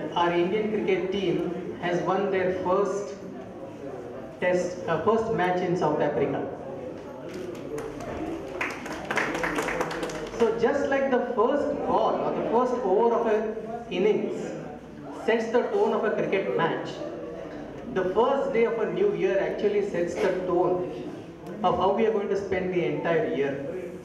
our Indian cricket team has won their first first match in South Africa. So just like the first ball or the first over of an innings sets the tone of a cricket match, the first day of a new year actually sets the tone of how we are going to spend the entire year.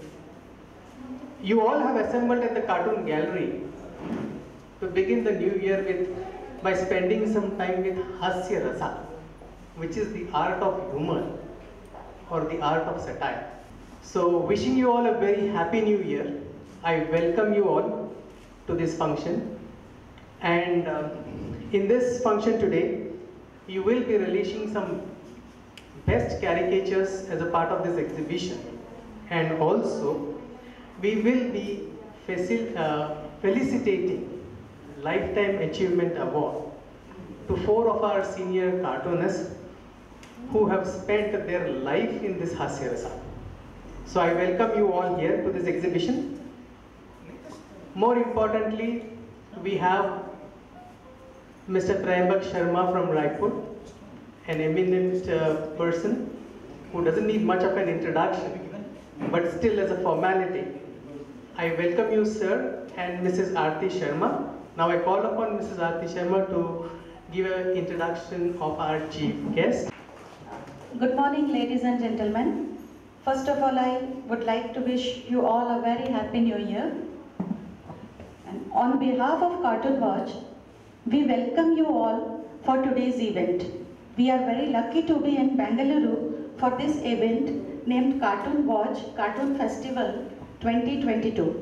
You all have assembled at the Cartoon Gallery to begin the new year by spending some time with Hasya Rasa, which is the art of humor or the art of satire. So wishing you all a very happy new year. I welcome you all to this function, and in this function today you will be releasing some best caricatures as a part of this exhibition, and also we will be felicitating Lifetime Achievement Award to 4 of our senior cartoonists who have spent their life in this Hasya Rasa. So I welcome you all here to this exhibition. More importantly, we have Mr. Trayambak Sharma from Raipur, an eminent person who doesn't need much of an introduction, but still as a formality. I welcome you, sir, and Mrs. Aarti Sharma. Now I call upon Mrs. Aarti Sharma to give an introduction of our chief guest. Good morning, ladies and gentlemen. First of all, I would like to wish you all a very happy new year. And on behalf of Cartoon Watch, we welcome you all for today's event. We are very lucky to be in Bengaluru for this event named Cartoon Watch Cartoon Festival 2022.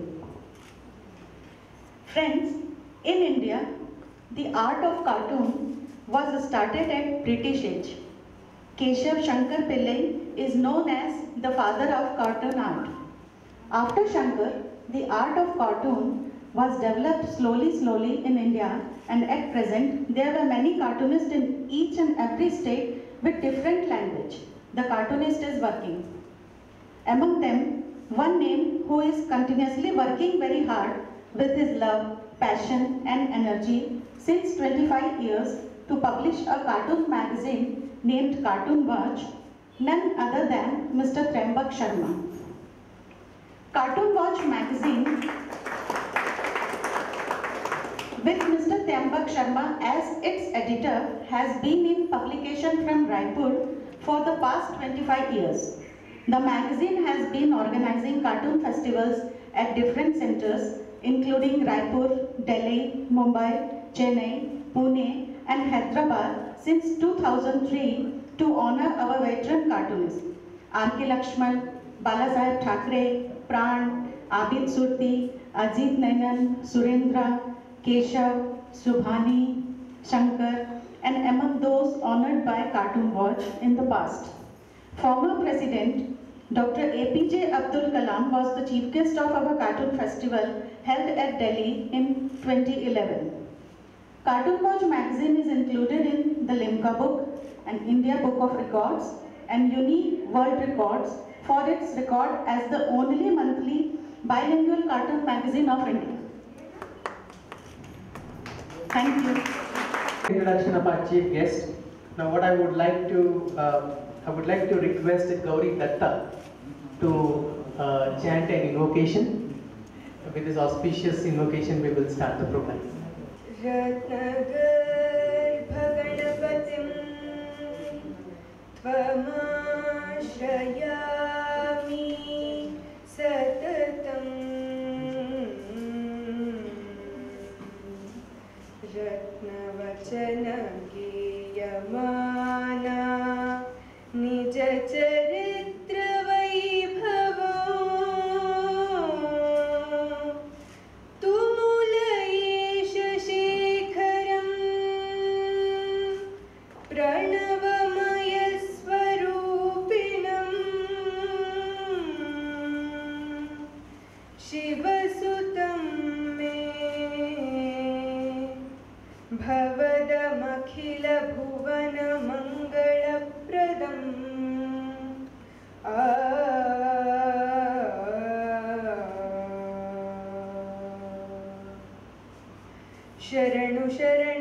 Friends, in India, the art of cartoon was started at British age. Keshav Shankar Pillai is known as the father of cartoon art. After Shankar, the art of cartoon was developed slowly in India, and at present there are many cartoonists in each and every state with different language. The cartoonist is working. Among them, one name who is continuously working very hard with his love, passion and energy since 25 years to publish a cartoon magazine named Cartoon Watch, none other than Mr. Trayambak Sharma. Cartoon Watch magazine with Mr. Trayambak Sharma as its editor has been in publication from Raipur for the past 25 years. The magazine has been organizing cartoon festivals at different centers including Raipur, Delhi, Mumbai, Chennai, Pune and Hyderabad since 2003 to honor our veteran cartoonists R.K. Lakshman, Balasaheb Thackeray, Pran, Abid Surti, Ajit Nayan, Surendra, Keshav, Subhani, Shankar, and among those honored by Cartoon Watch in the past. Former President Dr. APJ Abdul Kalam was the chief guest of our cartoon festival held at Delhi in 2011. Cartoon Watch magazine is included in the Limca Book, an India Book of Records, and Unique World Records for its record as the only monthly bilingual cartoon magazine of India. Thank you. Introduction of our chief guest. Now what I would like to request Gauri Datta to chant an invocation. With this auspicious invocation, we will start the program. Ratnagarbhaganapatim Tvamashrayami Satatam Ratnavachana Giyamana Nija Charitra Vaibhava Tumulayesha Shekharam Pranavamaya Swarupinam Shivasutam Me Bhavadamakhila Bhuvana Mangala Pradam Sharanu Sharanu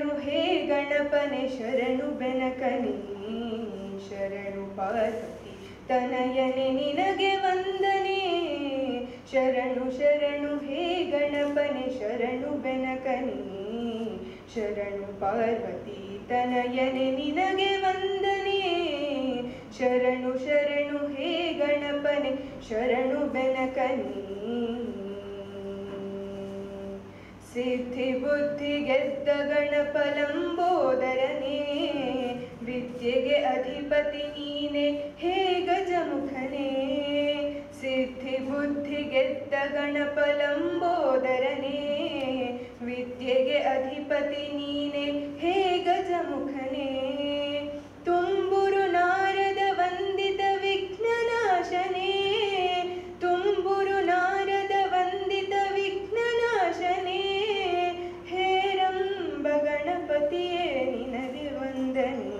ಗಣಪನೆ ಶರಣು ಬೆನಕನಿ ಶರಣು ಪಾರ್ವತಿ ತನಯನೆ ನಿನಗೆ ವಂದನೆ ಶರಣು ಶರಣು ಹೇ ಗಣಪನೆ ಶರಣು ಬೆನಕನಿ ಶರಣು ಪಾರ್ವತಿ ತನಯನೆ ನಿನಗೆ ವಂದನೆ ಶರಣು ಶರಣು ಹೇ ಗಣಪನೆ ಶರಣು ಬೆನಕನಿ ಸಿದ್ಧಿ ಬುದ್ಧಿ ಗೆದ್ದ ಗಣಪ ಲಂಬೋದರನೇ ವಿದ್ಯೆಗೆ ಅಧಿಪತಿ ನೀನೆ ಹೇ ಗಜಮುಖನೇ ಸಿದ್ಧಿ ಬುದ್ಧಿ ಗೆದ್ದ ಗಣಪ ಲಂಬೋದರನೇ ವಿದ್ಯೆಗೆ ಅಧಿಪತಿ ನೀನೆ ಹೇ ಗಜಮುಖನೇ ತುಂಬುರು ನಾರದ ವಂದಿತ ವಿಘ್ನನಾಶನೇ ತುಂಬುರು ನಾರದ ವಂದಿತ ವಿಘ್ನನಾಶನೇ ಹೇರಂಬ ಗಣಪತಿಯೇ ನಿನಗೆ ವಂದನೆ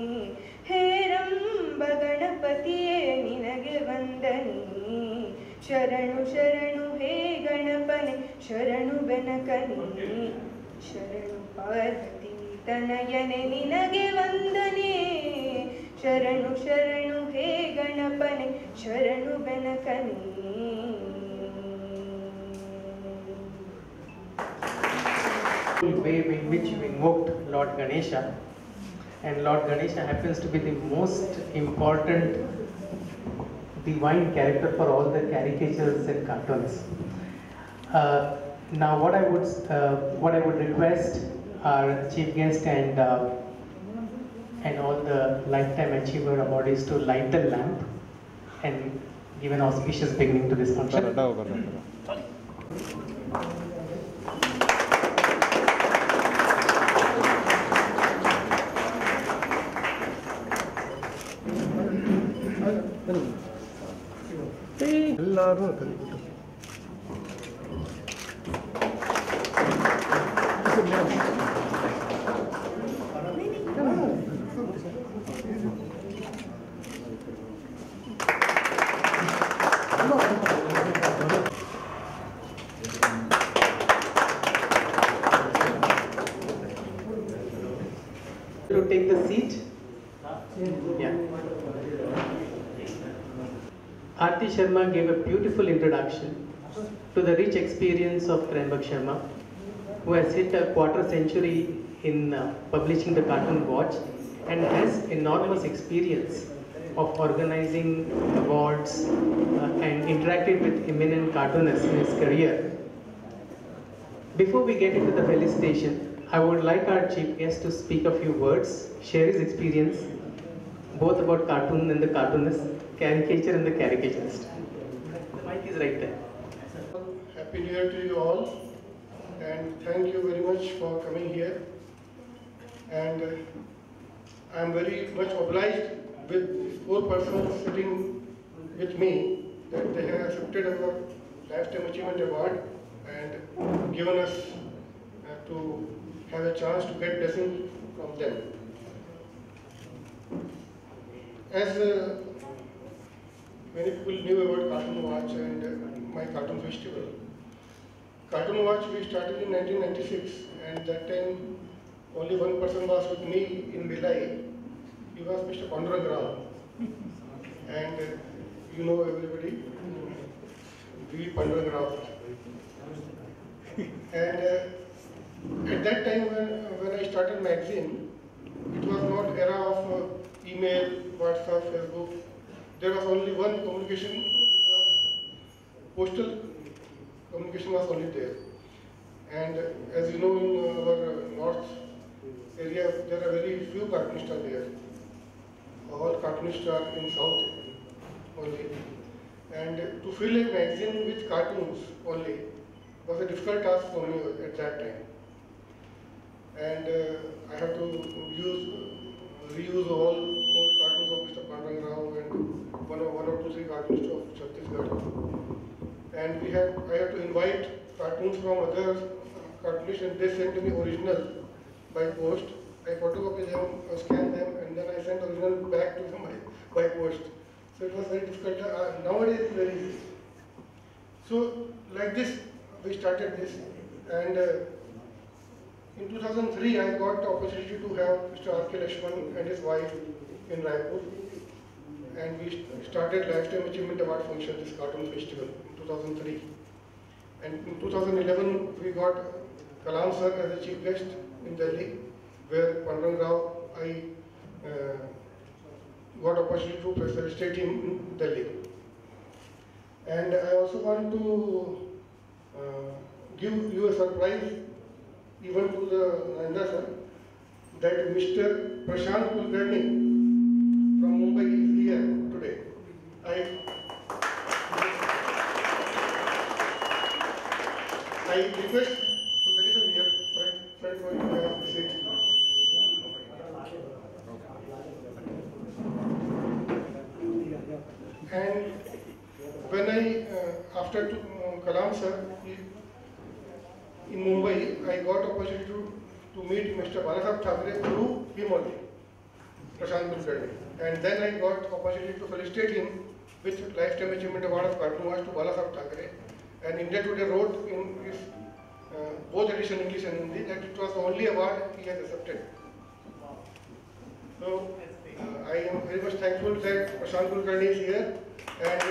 ಹೇರಂಬ ಗಣಪತಿಯೇ ನಿನಗೆ ವಂದನೆ ಶರಣು ಶರಣು ಹೇ ಗಣಪನೆ ಶರಣು ಬೆನಕನಿ ಶರಣು ಪಾರ್ವತಿ ತನಯನೆ ನಿನಗೆ ವಂದನೆ ಶರಣು ಶರಣು ಹೇ ಗಣಪನೆ ಶರಣು ಬೆನಕನಿ way in which you invoked Lord Ganesha, and Lord Ganesha happens to be the most important divine character for all the caricatures and cartoons. Now what I would request our chief guest and all the lifetime achiever awardees to light the lamp and give an auspicious beginning to this function. ಎಲ್ಲರೂ ಕಲಿಬಿಟ್ಟು To take the seat. Yeah. Aarti Sharma gave a beautiful introduction to the rich experience of Triambak Sharma, who has hit a quarter century in publishing the Cartoon Watch and has enormous experience of organizing awards and interacted with eminent cartoonists in his career. Before we get into the felicitation, I would like our chief guest to speak a few words, share his experience, both about cartoon and the cartoonist, caricature and the caricaturist. The mic is right there. Happy New Year to you all, and thank you very much for coming here. And I am very much obliged with these 4 persons sitting with me that they have accepted our Lifetime Achievement Award and given us to have a chance to get blessing from them. As many people knew about Cartoon Watch and my Cartoon Festival. Cartoon Watch we started in 1996, and that time only one person was with me in Bhilai. He was Mr. Pandurang Rao. And you know everybody, V. Pandurang Rao. And at that time when I started magazine, it was not era of email, WhatsApp, Facebook. There was only one communication, which was postal communication was only there. And as you know, in our north area, there are very few cartoonists are there. All cartoonists are in south only. And to fill a magazine with cartoons only was a difficult task for me at that time. And I had to reuse all old cartoons of Mr. Pandurang Rao and one or two, 3 cartoons of Chhattisgarh. And I had to invite cartoons from other cartoonists, and they sent me original by post. I photocopy them, scan them, and then I sent original back to them by post. So it was very difficult. Nowadays it's very easy. So like this, we started this, and In 2003, I got the opportunity to have Mr. R.K. Lakshman and his wife in Raipur, and we started Lifetime Achievement Award function, this cartoon festival, in 2003. And in 2011, we got Kalam sir as a chief guest in Delhi, where Pandurang Rao, I got opportunity to facilitate him in Delhi. And I also want to give you a surprise, even to the Narendra sir, that Mr. Prashant Kulkarni from Mumbai is here today. I request Kulkarni sir here, friend for you to have a seat. And when after Kalam sir, in Mumbai, I got opportunity to meet Mr. Balasaheb Thackeray through him only, Prashant Kulkarni. And then I got opportunity to felicitate him with Lifetime Achievement Award of Cartoon Arts to Balasaheb Thackeray. And India Today wrote in his both edition English and Hindi that it was the only award he has accepted. So I am very much thankful that Prashant Kulkarni is here, and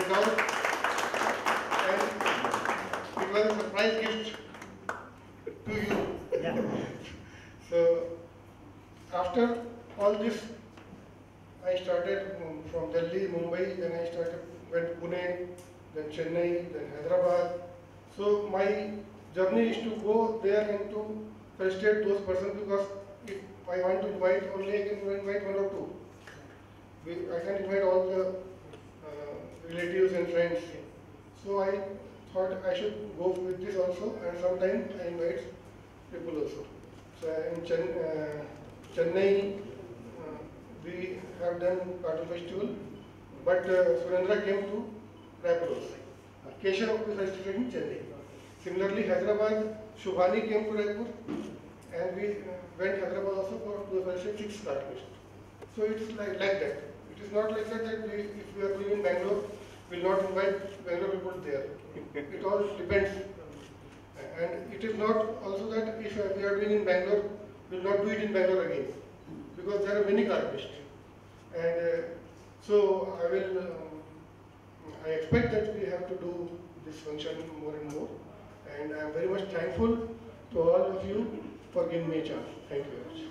it was a surprise gift to you. Yeah. So after all this, I started from Delhi, Mumbai, then I went to Pune, then Chennai, then Hyderabad. So my journey is to go there and to felicitate those persons, because if I want to invite only, I can invite one or two. I can invite all the relatives and friends. So I thought I should go with this also, and sometimes I invite people also. So in Chennai, we have done Cartoon Festival, but Surendra came to Raipur also. Keshav was festival in Chennai. Similarly, Hyderabad, Shubhani came to Raipur, and we went Hyderabad also to fellowship 6 cartoonists. So it's like that. It is not like that if we are doing in Bangalore, we will not invite Bangalore people there. It all depends. And it is not also that if we are doing in Bangalore, we will not do it in Bangalore again, because there are many cartoonists. And so I expect that we have to do this function more and more. And I am very much thankful to all of you for giving me a chance. Thank you very much.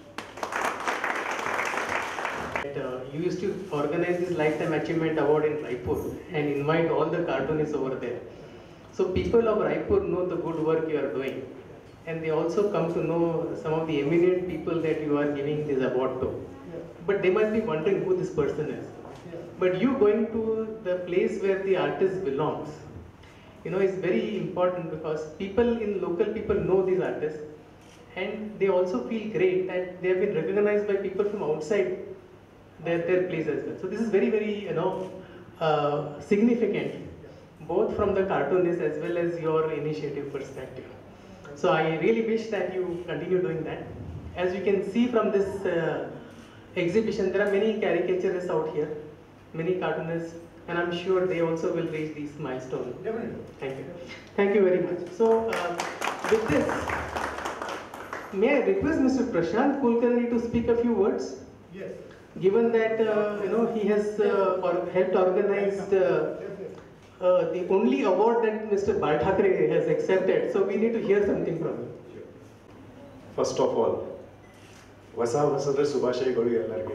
You used to organize this Lifetime Achievement Award in Raipur and invite all the cartoonists over there. So people of Raipur know the good work you are doing, and they also come to know some of the eminent people that you are giving this award to. Yeah. But they might be wondering who this person is. Yeah. But you going to the place where the artist belongs, is very important, because local people know these artists, and they also feel great that they have been recognized by people from outside their place as well. So this is very, very significant, both from the cartoonist as well as your initiative perspective. So I really wish that you continue doing that. As you can see from this exhibition, there are many caricaturists out here, many cartoonists, and I'm sure they also will reach these milestones. Definitely. Thank you. Thank you very much. So with this, may I request Mr. Prashant Kulkarni to speak a few words? Yes. Given that he has helped organize the only award that Mr. Bal Thackeray has accepted, so we need to hear something from him. First of all, Vasada Subhashay Gori Ellarge.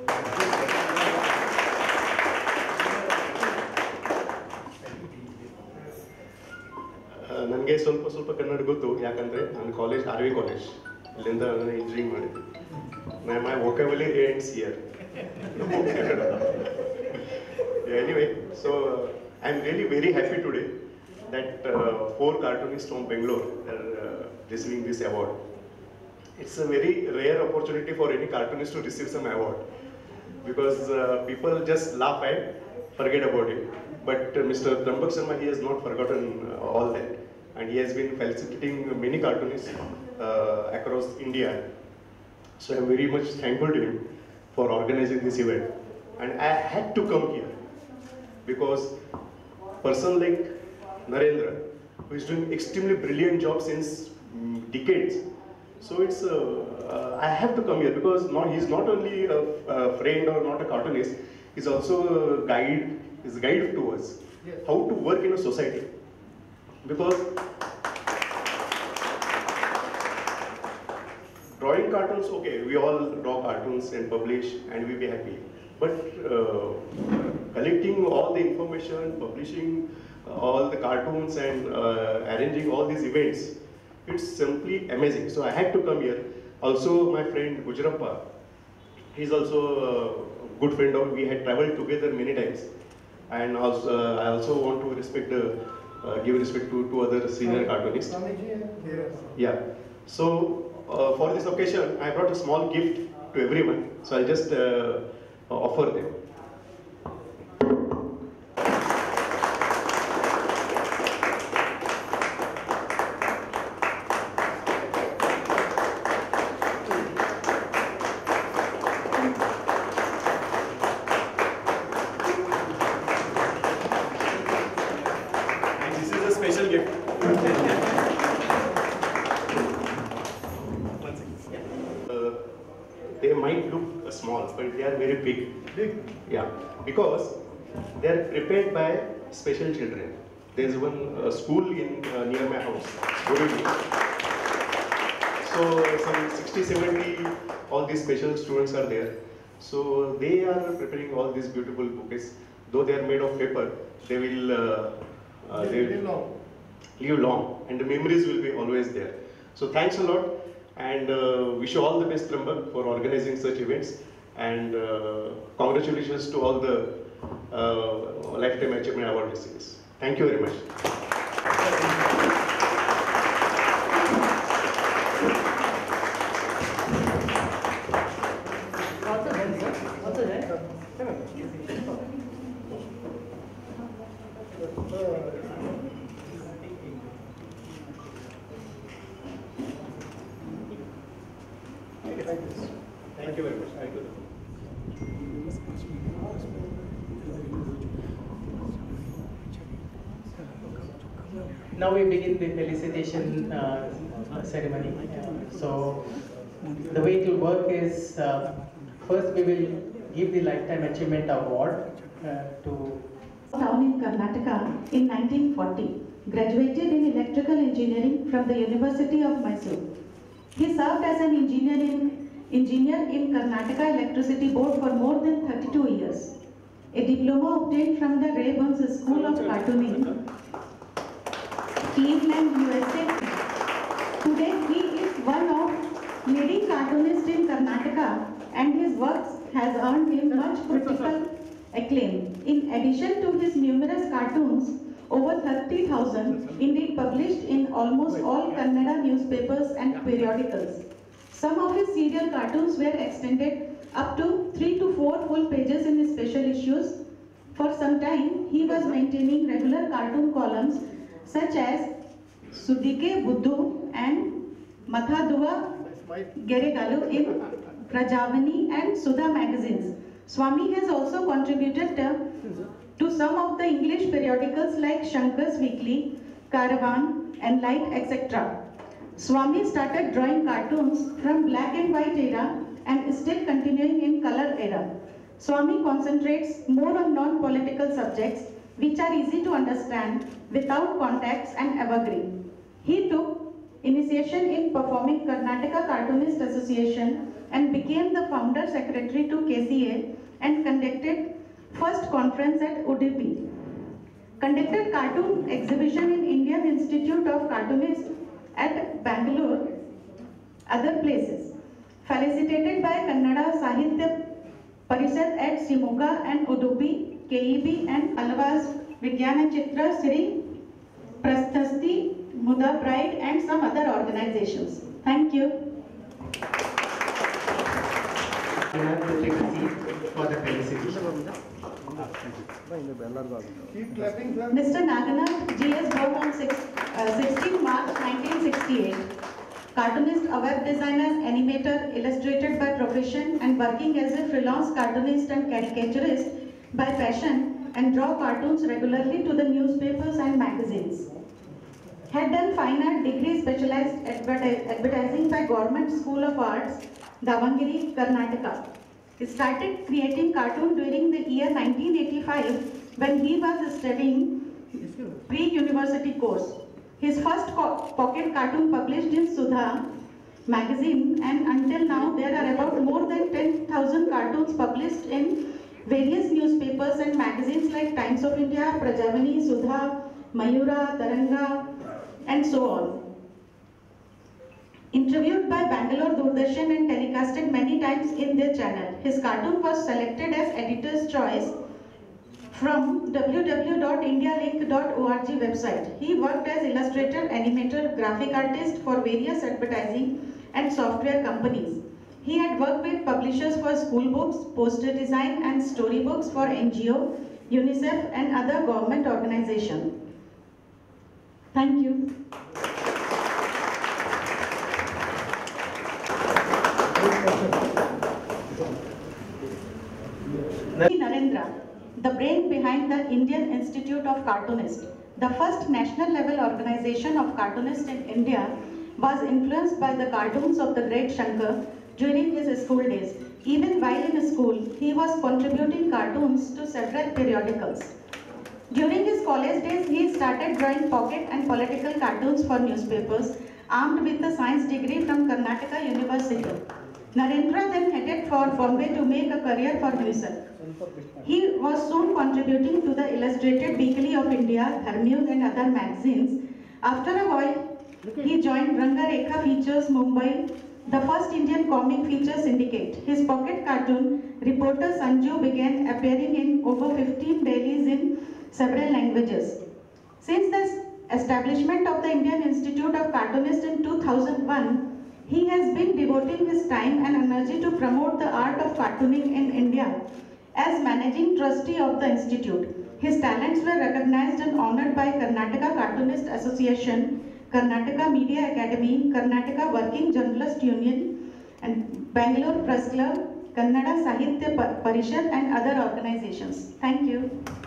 ನನಗೆ ಸ್ವಲ್ಪ ಕನ್ನಡ ಗೊತ್ತು, ಯಾಕಂದರೆ ನಾನು college RV college ಇಲ್ಲಿಂದ engineering ಮಾಡಿದ್ದೆ. My vocabulary ends here. Anyway, so I'm really very happy today that 4 cartoonists from Bangalore are receiving this award. It's a very rare opportunity for any cartoonist to receive some award, because people just laugh and forget about it. But Mr. Tambak Sharma, he has not forgotten all that, and he has been felicitating many cartoonists across India. So I'm very much thankful to him for organizing this event. And I had to come here because person like Narendra, who is doing extremely brilliant job since decades, So it's I have to come here because he's not only a friend or not a cartoonist. He's also a guide. He's a guide to us how to work in a society. Because drawing cartoons, okay, we all draw cartoons and publish and we be happy. But collecting all the information, publishing all the cartoons and arranging all these events, it's simply amazing. So I had to come here. Also my friend Gujrappa, he's also a good friend of, we had traveled together many times. And also, I also want to give respect to other senior cartoonists. Yeah. So for this occasion, I brought a small gift to everyone. So I'll just offer them. Special gift. They might look small, but they are very big. Big? Yeah, because they are prepared by special children. There is one school in near my house, Borivali. So some 60-70 all these special students are there. So they are preparing all these beautiful bouquets. Though they are made of paper, they will live long, and the memories will be always there. So thanks a lot, and wish you all the best, Trambak, for organizing such events, and congratulations to all the Lifetime Achievement Award recipients. Thank you very much. Thank you very much. Thank you. Now we begin the felicitation ceremony. So the way it will work is first we will give the Lifetime Achievement Award to Town in Karnataka in 1940. Graduated in electrical engineering from the University of Mysore. He served as an engineer in Karnataka Electricity Board for more than 32 years. A diploma obtained from the Ray Burns School of Cartooning, Cleveland, USA. Today he is one of leading cartoonists in Karnataka, and his work has earned him much critical acclaim. In addition to his numerous cartoons, over 30,000 indeed published in almost all Kannada newspapers and periodicals. Some of his serial cartoons were extended up to 3 to 4 full pages in his special issues. For some time, he was maintaining regular cartoon columns such as Sudike Buddhu and Mathaduva Geregalu in Prajavani and Sudha magazines. Swami has also contributed to some of the English periodicals like Shankar's Weekly, Caravan and Light, etc. Swami started drawing cartoons from black and white era and is still continuing in color era. Swami concentrates more on non-political subjects which are easy to understand without context and evergreen. He took initiation in performing Karnataka Cartoonist Association and became the founder secretary to KCA and conducted first conference at Udupi. Conducted cartoon exhibition in Indian Institute of Cartoonists at Bangalore, other places. Felicitated by Kannada Sahitya Parishad at Shimoga and Udupi, KEB and Alvas Vigyana Chitra, Sri Prasthasti, Muda Pride and some other organizations. Thank you. For the felicitation. Keep clapping, sir. Mr. Naganath G.S. born on 16 March 1968. Cartoonist, a web designer, animator, illustrator by profession and working as a freelance cartoonist and caricaturist by passion and draw cartoons regularly to the newspapers and magazines. had done fine art degree specialized advertising by Government School of Arts, Davangere, Karnataka. He started creating cartoon during the year 1985 when he was studying pre-university course. His first pocket cartoon published in Sudha magazine, and until now there are about more than 10,000 cartoons published in various newspapers and magazines like Times of India, Prajavani, Sudha, Mayura, Taranga, and so on. Interviewed by Bangalore Doordarshan and telecasted many times in their channel, his cartoon was selected as editor's choice from www.indialink.org website. He worked as illustrator, animator, graphic artist for various advertising and software companies. He had worked with publishers for school books, poster design and storybooks for NGO, UNICEF and other government organizations. Thank you. Narendra, the brain behind the Indian Institute of Cartoonists, the first national level organization of cartoonists in India, was influenced by the cartoons of the great Shankar during his school days. Even while in school, he was contributing cartoons to several periodicals. During his college days, he started drawing pocket and political cartoons for newspapers, armed with a science degree from Karnataka University. Narendra then headed for Bombay to make a career for himself. He was soon contributing to the Illustrated Weekly of India, Dharmyug and other magazines. After a while, he joined Ranga Rekha Features Mumbai, the first Indian comic feature syndicate. His pocket cartoon, Reporter Sanju, began appearing in over 15 dailies in several languages. Since the establishment of the Indian Institute of Cartoonists in 2001, he has been devoting his time and energy to promote the art of cartooning in India. As managing trustee of the institute, his talents were recognized and honored by Karnataka Cartoonist Association, Karnataka Media Academy, Karnataka Working Journalist Union, and Bangalore Press Club, Kannada Sahitya Parishad, and other organizations. Thank you.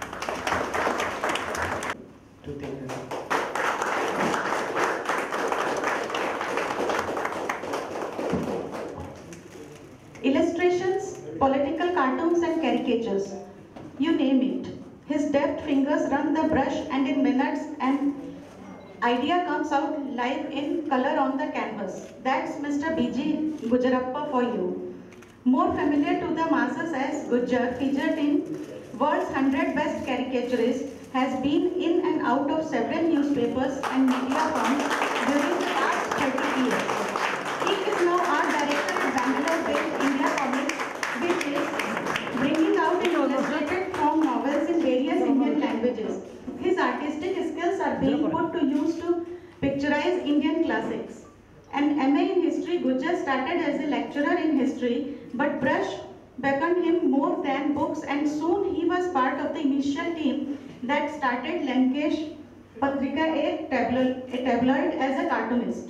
Illustrations, political cartoons and caricatures, you name it. His deft fingers run the brush and in minutes an idea comes out live in color on the canvas. That's Mr. B.G. Gujarappa for you. More familiar to the masses as Gujjar, featured in World's 100 Best Caricaturists, has been in and out of several newspapers and media firms during the past 30 years. He is now art director at Bangalore-based India Comics, which is bringing out in illustrated form novels in various Indian languages. His artistic skills are being put to use to picturize Indian classics. An MA in history, Gujjar started as a lecturer in history, but brush beckoned him more than books, and soon he was part of the initial team that started Lankesh Patrika, a tabloid, as a cartoonist.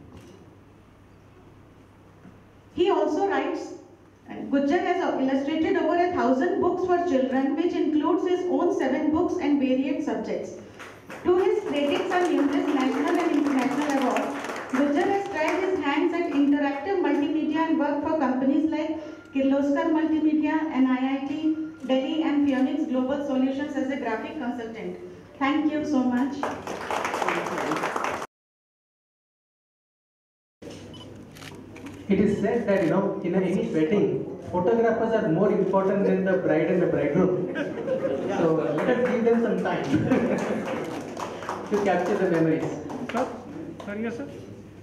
He also writes, and Gujjar has illustrated over 1,000 books for children, which includes his own 7 books and varied subjects. To his credits are numerous national and international awards. Gujjar has tried his hands at interactive multimedia and worked for companies like Kirloskar Multimedia, NIIT Delhi and Phoenix Global Solutions as a graphic consultant. Thank you so much. It is said that, in any wedding, photographers are more important than the bride and the bridegroom. So let us give them some time to capture the memories. Sir, yes, sir.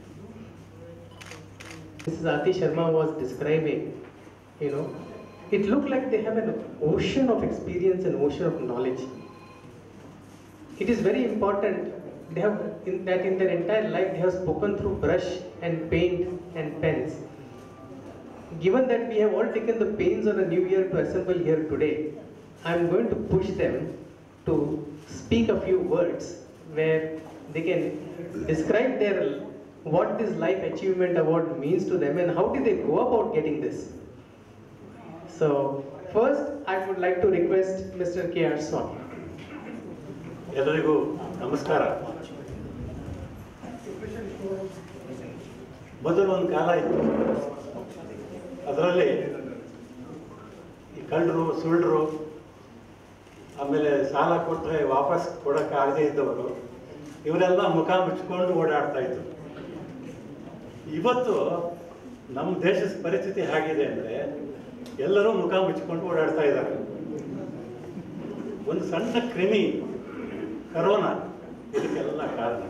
Mrs. Aarti Sharma was describing, it looked like they have an ocean of experience and ocean of knowledge. It is very important in their entire life they have spoken through brush and paint and pens. Given that we have all taken the pains on a new year to assemble here today, I am going to push them to speak a few words where they can describe what this Life Achievement Award means to them and how did they go about getting this. So first I would like to request Mr. K.R. Swami. ಎಲ್ಲರಿಗೂ ನಮಸ್ಕಾರ. ಮೊದಲು ಒಂದು ಕಾಲ ಇತ್ತು, ಅದರಲ್ಲಿ ಈ ಕಳ್ಳರು ಸುಳ್ಳರು ಆಮೇಲೆ ಸಾಲ ಕೊಟ್ಟರೆ ವಾಪಸ್ ಕೊಡೋಕ್ಕಾಗದೇ ಇದ್ದವರು ಇವರೆಲ್ಲ ಮುಖ ಮುಚ್ಕೊಂಡು ಓಡಾಡ್ತಾ ಇದ್ರು. ಇವತ್ತು ನಮ್ಮ ದೇಶದ ಪರಿಸ್ಥಿತಿ ಹೇಗಿದೆ ಅಂದರೆ ಎಲ್ಲರೂ ಮುಖ ಮುಚ್ಕೊಂಡು ಓಡಾಡ್ತಾ ಇದ್ದಾರೆ. ಒಂದು ಸಣ್ಣ ಕ್ರಿಮಿ ಕರೋನಾ ಇದಕ್ಕೆಲ್ಲ ಕಾರಣ.